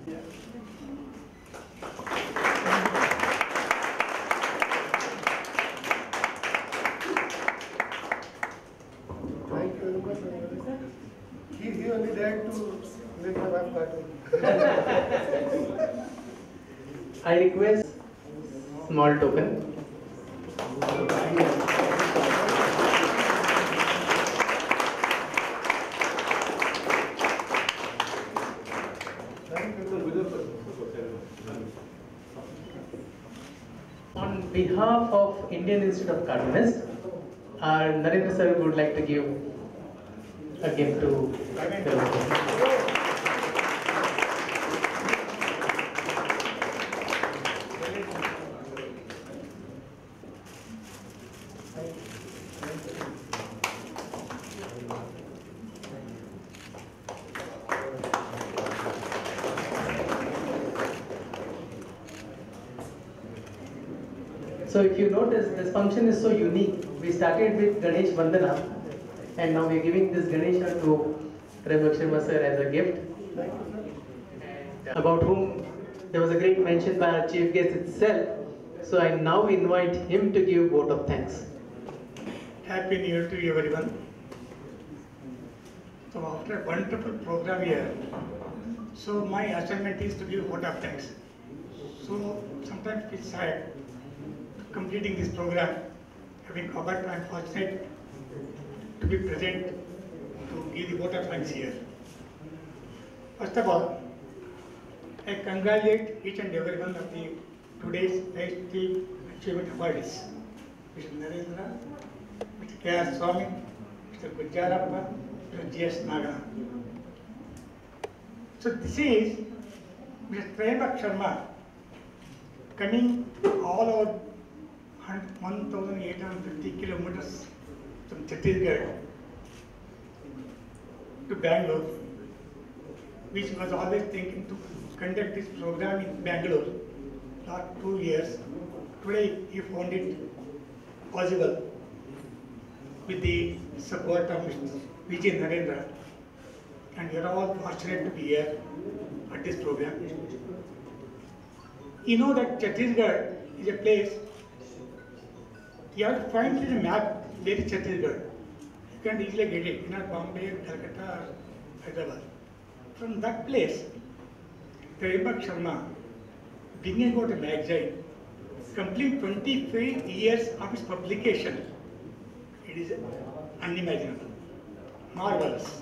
Thank you very much. He only dared to make my wife cartoon. I request small token. On behalf of Indian Institute of Cartoonists, Narendra sir would like to give a gift to the So if you notice, this function is so unique. We started with Ganesh Vandana, and now we are giving this Ganesha to Trayambak Sharma sir as a gift, about whom there was a great mention by our chief guest itself. So I now invite him to give vote of thanks. Happy New Year to everyone. So after a wonderful program here, so my assignment is to give vote of thanks. So sometimes it's sad completing this program, having covered. I'm fortunate to be present to give the vote of thanks here. First of all, I congratulate each and every one of the today's Lifetime Achievement Awardees, Mr. Narendra, Mr. K.R. Swami, Mr. Gujarappa, Mr. G.S. Naga. So this is Mr. Trayambak Sharma coming all over 1,850 kilometers from Chhattisgarh to Bangalore, which was always thinking to conduct this program in Bangalore last 2 years, today he found it possible with the support of Mr. Vijay Narendra, and we are all fortunate to be here at this program. You know that Chhattisgarh is a place, you have to find the map where is Chhattisgarh. You can easily get it, not Bombay, Calcutta, or Hyderabad. From that place, Trembak Sharma, bringing out a magazine, complete 25 years of its publication, it is unimaginable, marvelous.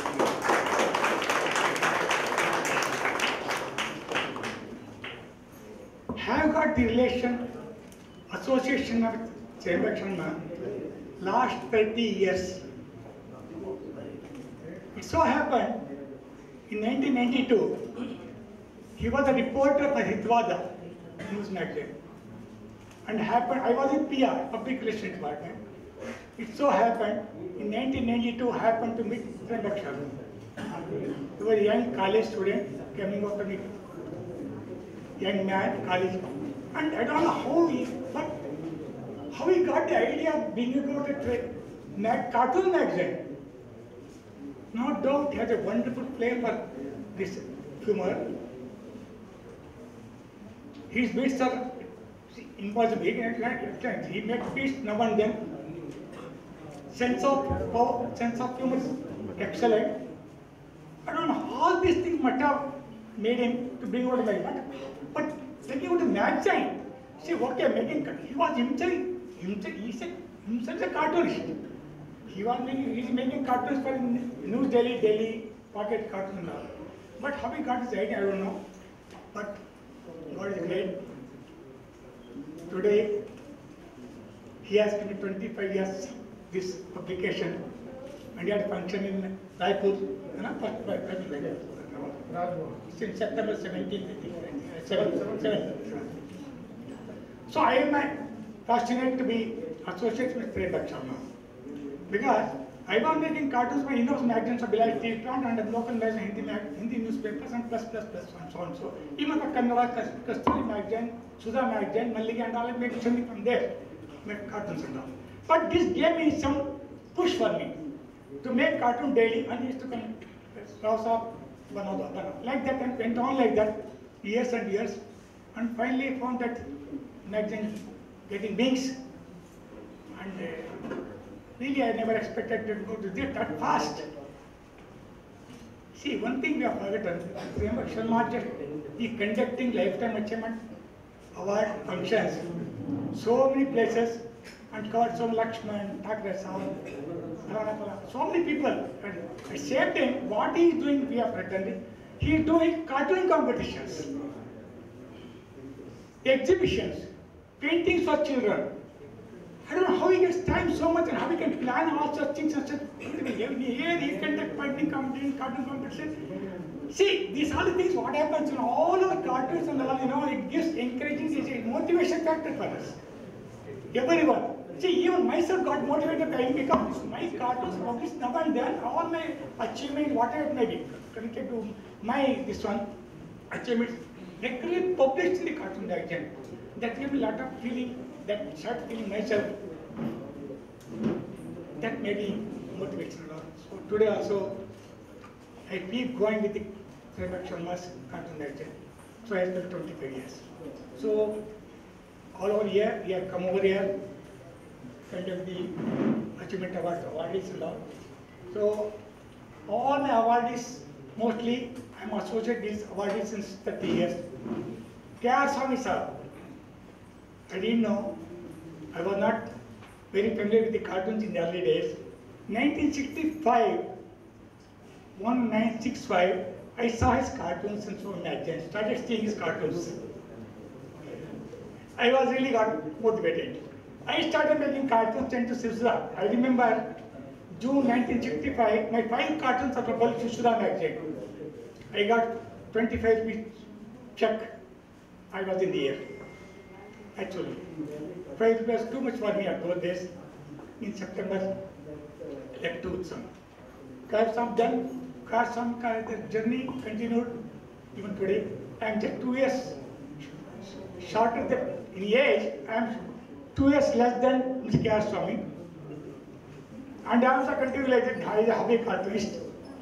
Have got the association of Trembak Sharma last 30 years. It so happened in 1992, he was a reporter for Hitwada news magazine. And I was in PR, Public Relations Department. It so happened, in 1992, happened to meet Trembak Sharma. He was a young college student coming out to meet young man, college. And I don't know how he got the idea of bringing out a cartoon magazine. No doubt he has a wonderful flair for this humor. His bits are impossible. He makes bits now and then. Sense of humor is excellent. I don't know, all these things must have made him to bring out a magazine. But bringing out a magazine, see what they making, he was himself a cartoonist. He's making cartoons for News Daily, Pocket Cartoons and all. But how he got his idea, I don't know. But God is great. Today, he has given 25 years this publication, and he had a function in Raipur, since September 17th, I think, 7th. So I am fortunate to be associated with Trembak Sharma, because I was making cartoons for in-house magazines of Bilal Steel Plant and local magazines, Hindi newspapers and plus, and so on. So even for Kannada, Kasturi magazine, Sudha magazine, Mallika and all, I made something from there, make cartoons and all. But this gave me some push for me to make cartoon daily, and used to come like that, and went on like that years and years, and finally found that magazine getting wings, and really I never expected to go to this that fast. See, one thing we have forgotten, Trembak Sharma just is conducting Lifetime Achievement Award functions, so many places, and covered so Lakshman, Thakre Sahab, so many people. And at the same time, what he is doing, we have written, he is doing cartoon competitions, exhibitions, paintings for children. I don't know how he gets time so much and how he can plan all such things and such. Here he conduct painting competition, cartoon competition. See, these are the things, what happens in all our cartoons and all, it gives encouraging, it's a motivation factor for us. Everyone. See, even myself got motivated by him because my cartoons published now and then, all my achievements, whatever it may be, connected to my, achievements, regularly published in the cartoon magazine. That gave me a lot of feeling, that start feeling myself, that made me motivated a lot. So today also, I keep going with the Trembak Sharma's cartoon magazine. So I spent 25 years. So all over here, we have come over here, kind of the achievement awardees and all. So all my awardees, mostly I'm associated with these awardees since 30 years. K.R. Swami sir, I didn't know, I was not very familiar with the cartoons in the early days. 1965, I saw his cartoons in so magazines, started seeing his cartoons. I was really got motivated. I started making cartoons into Sivsura. I remember June 1965, my 5 cartoons are published in Sivsura magazine. I got 25 rupees check. I was in the air. Actually, 5 rupees was too much for me at those days. In September, like 2 some. The journey continued even today. I am just 2 years shorter than In age, I am 2 years less than Mr. K.R. Swami. And I also continue like that, I am a hobby cartoonist.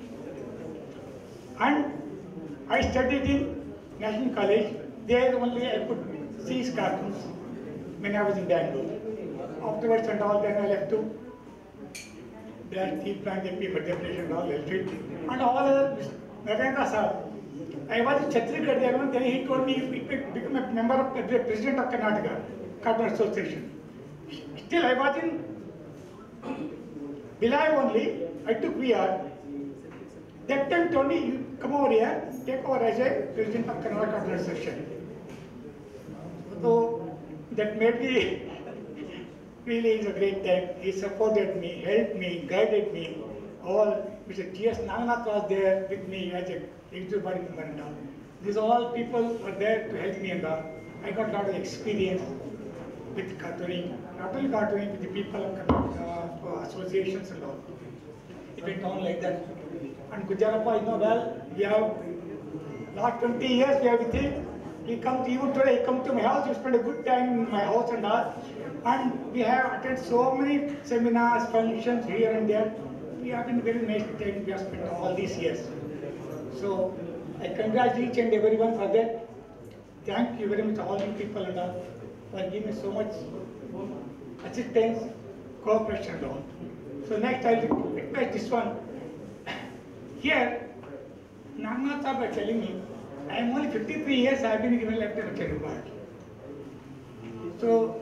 And I studied in National College. There only I could see his cartoons when I was in Bangalore. Afterwards and all, then I left to that steel plant, MP, Madhya Pradesh and all, and all other Narendra sir. I was in Chhattisgarh there, and then he told me he become a member of the president of Karnataka Cartoon Association. Still, I was in Billai only. I took VR. That time told me, you come over here, take over as a president of Karnataka Cartoon Association. So that made me really is a great time. He supported me, helped me, guided me. All Mr. T.S. Naganath was there with me as a executive body member and all. These all people were there to help me and all. I got a lot of experience with cartooning, not only cartooning, with the people of associations and all. It went on like that. And Gujarappa, you know well, we have last 20 years we are with him. He comes even today, he comes to my house, he spend a good time in my house and all. And we have attended so many seminars, functions here and there. We have been very nice to take, we have spent all these years. So I congratulate each and everyone for that. Thank you very much all you people and all for giving me so much assistance, cooperation and all. So next I will request this one. Here, Naganath Sahib are telling me, I am only 53 years, I have been given Lieutenant Award. So,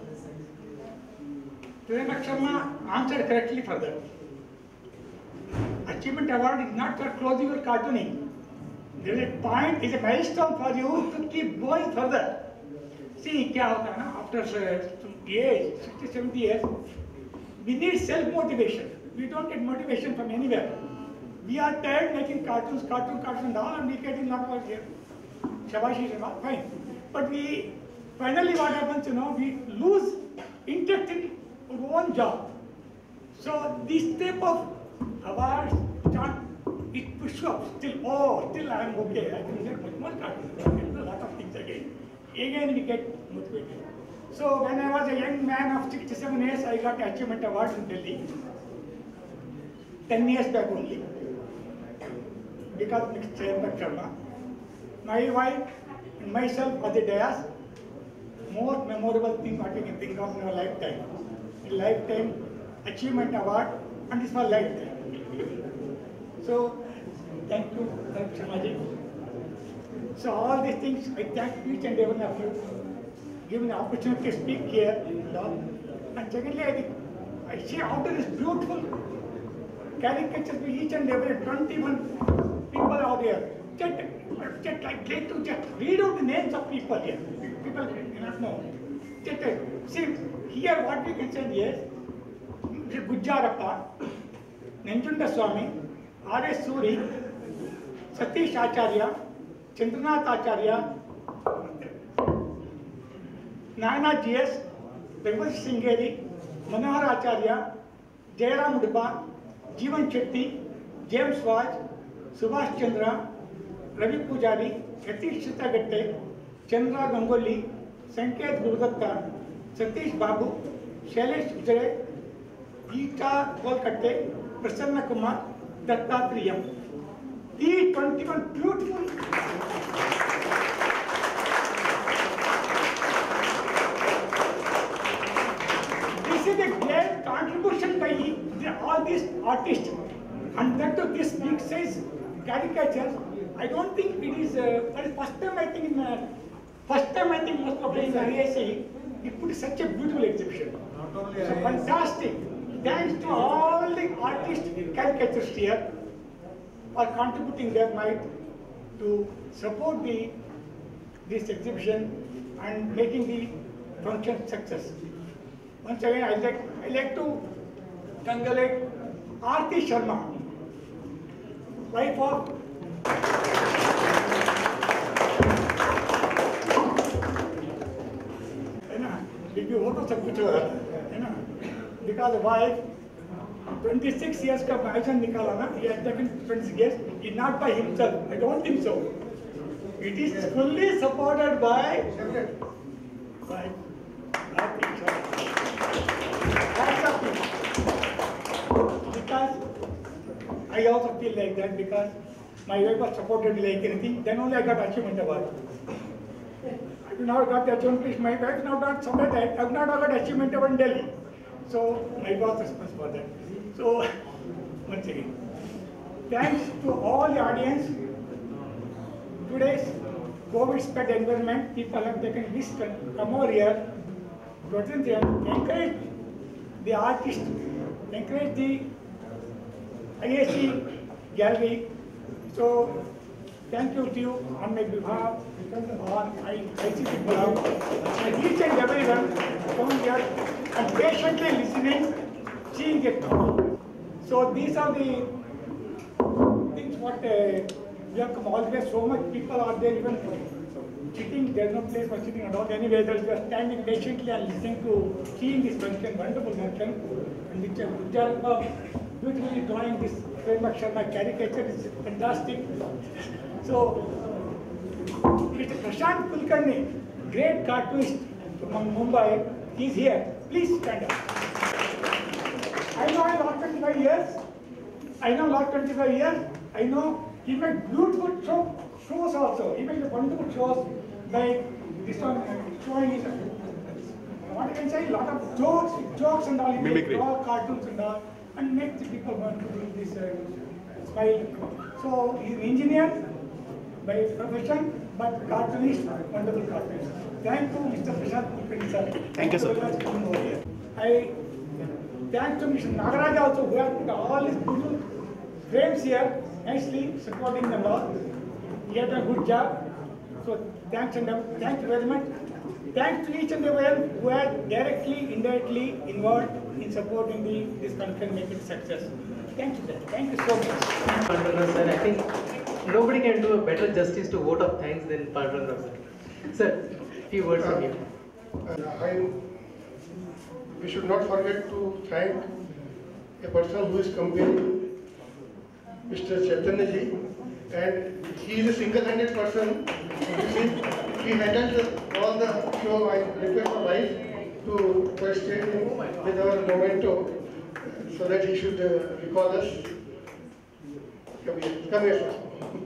Prem Sharma answered correctly for that. Achievement Award is not for closing your cartooning. There is a point, is a milestone for you to keep going further. See, kya hota na? After some age, 60, 70 years, we need self-motivation. We don't get motivation from anywhere. We are tired making cartoons and all, and we get not about here. Shabashi is not fine. But we, finally what happens, you know, we lose interest in our own job. So this type of awards start, it push up, still I am okay, I can get much more cartoons, I can do a lot of things again. Again we get motivated. So when I was a young man of 67 years, I got Achievement Award in Delhi. 10 years back only. Because of Mr. Prem Sharma. My wife and myself for the dais, most memorable thing what we can think of in our lifetime. A lifetime achievement award, and this was lifetime. So, thank you, Sharmaji. So all these things, I thank each and every one of you, giving the opportunity to speak here. And secondly, I see out of this beautiful caricatures by each and every 21 people out here. Just like to just read out the names of people here. People cannot know. See, here what we can say is Gujarappa, Nanjunda Swami, R.S. Suri, Satish Acharya, Chandranath Acharya, Nayana G.S., Raghuvansh Singeri, Manohar Acharya, Jairam Udba, Jeevan Shetty, James Waj, Subhash Chandra, Ravi Pujari, Yatish Chitagatte, Chandra Gangoli, Sanket Gurdatta, Satish Babu, Shailesh Ujre, Geeta Kolkatte, Prasanna Kumar, Dattatriyam. These 21 beautiful this is a great contribution by all these artists, and that to this big size caricatures. I don't think it is that is first time I think most of the IIC we put such a beautiful exhibition. So fantastic. Thanks to all the artists, caricaturists here for contributing their might to support this exhibition and making the function success. Once again, I like to congratulate Aarti Sharma, wife of because the wife 26 years का भाषण निकाला ना, he has taken 26 years, is not by himself. I don't think so. It is fully supported by I also feel like that because my wife was supported me like anything. Then only I got achievement award. I have not got the achievement. My wife now got somewhere that I have not got achievement award in Delhi. So my boss is responsible for that. So once again, thanks to all the audience. Today's COVID-spread environment, people have taken risk and come over here to attend here, encourage the artists, encourage the IAC gallery. So thank you to you on my behalf, on ICT behalf, and each and everyone come here and patiently listening, seeing it. So these are the things what we have come all the way. So much people are there even sitting. There's no place for sitting at all. Anyway, we are standing patiently and listening to seeing this function, wonderful function, and which are beautifully drawing this Prema Sharma caricature is fantastic. So, Mr. Prashant Kulkarni, great cartoonist from Mumbai, he's here. Please stand up. I know I lost 25 years. I know he made beautiful shows also. He made wonderful shows like this one, showing his, what I can say, a lot of jokes and all. He made draw cartoons and all, and make the people want to do this smile. So he's an engineer by profession, but cartoonist, wonderful cartoonist. Thank you, Mr. Prashant Kulkarni sir. Thank you, sir. Very much for coming over here. I thank to Mr. Nagaraj also, who has put all his beautiful frames here, nicely supporting them all. He has done a good job. So thanks and thank you very much. Thanks to each and everyone who are directly, indirectly involved in supporting this function, make it a success. Thank you, sir. Thank you so much. Panduranga sir, I think nobody can do a better justice to vote of thanks than Panduranga sir. Sir, few words from you. We should not forget to thank a person who is campaigning, Mr. Chaitanya ji, and he is a single-handed person. He handled all the show. I request my wife to participate with our memento so that he should recall us. Come here, sir.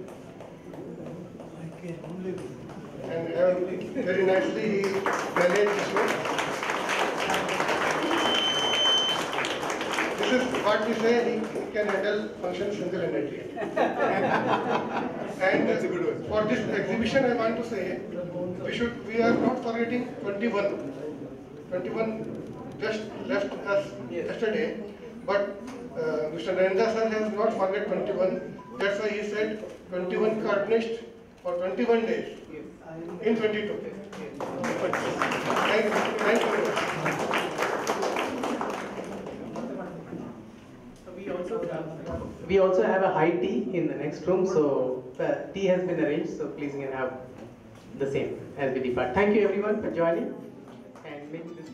And very nicely he managed the show. This is what we say, he can handle functions single-handedly. And that's a good one. For this exhibition, I want to say, we are not forgetting 21. 21 just left us yesterday, but Mr. Narendra sir has not forget 21. That's why he said 21 cartoonists for 21 days in 22. Thank you very much. We also have a high tea in the next room, so tea has been arranged, so please you can have the same as we depart. Thank you everyone for joining, and maybe this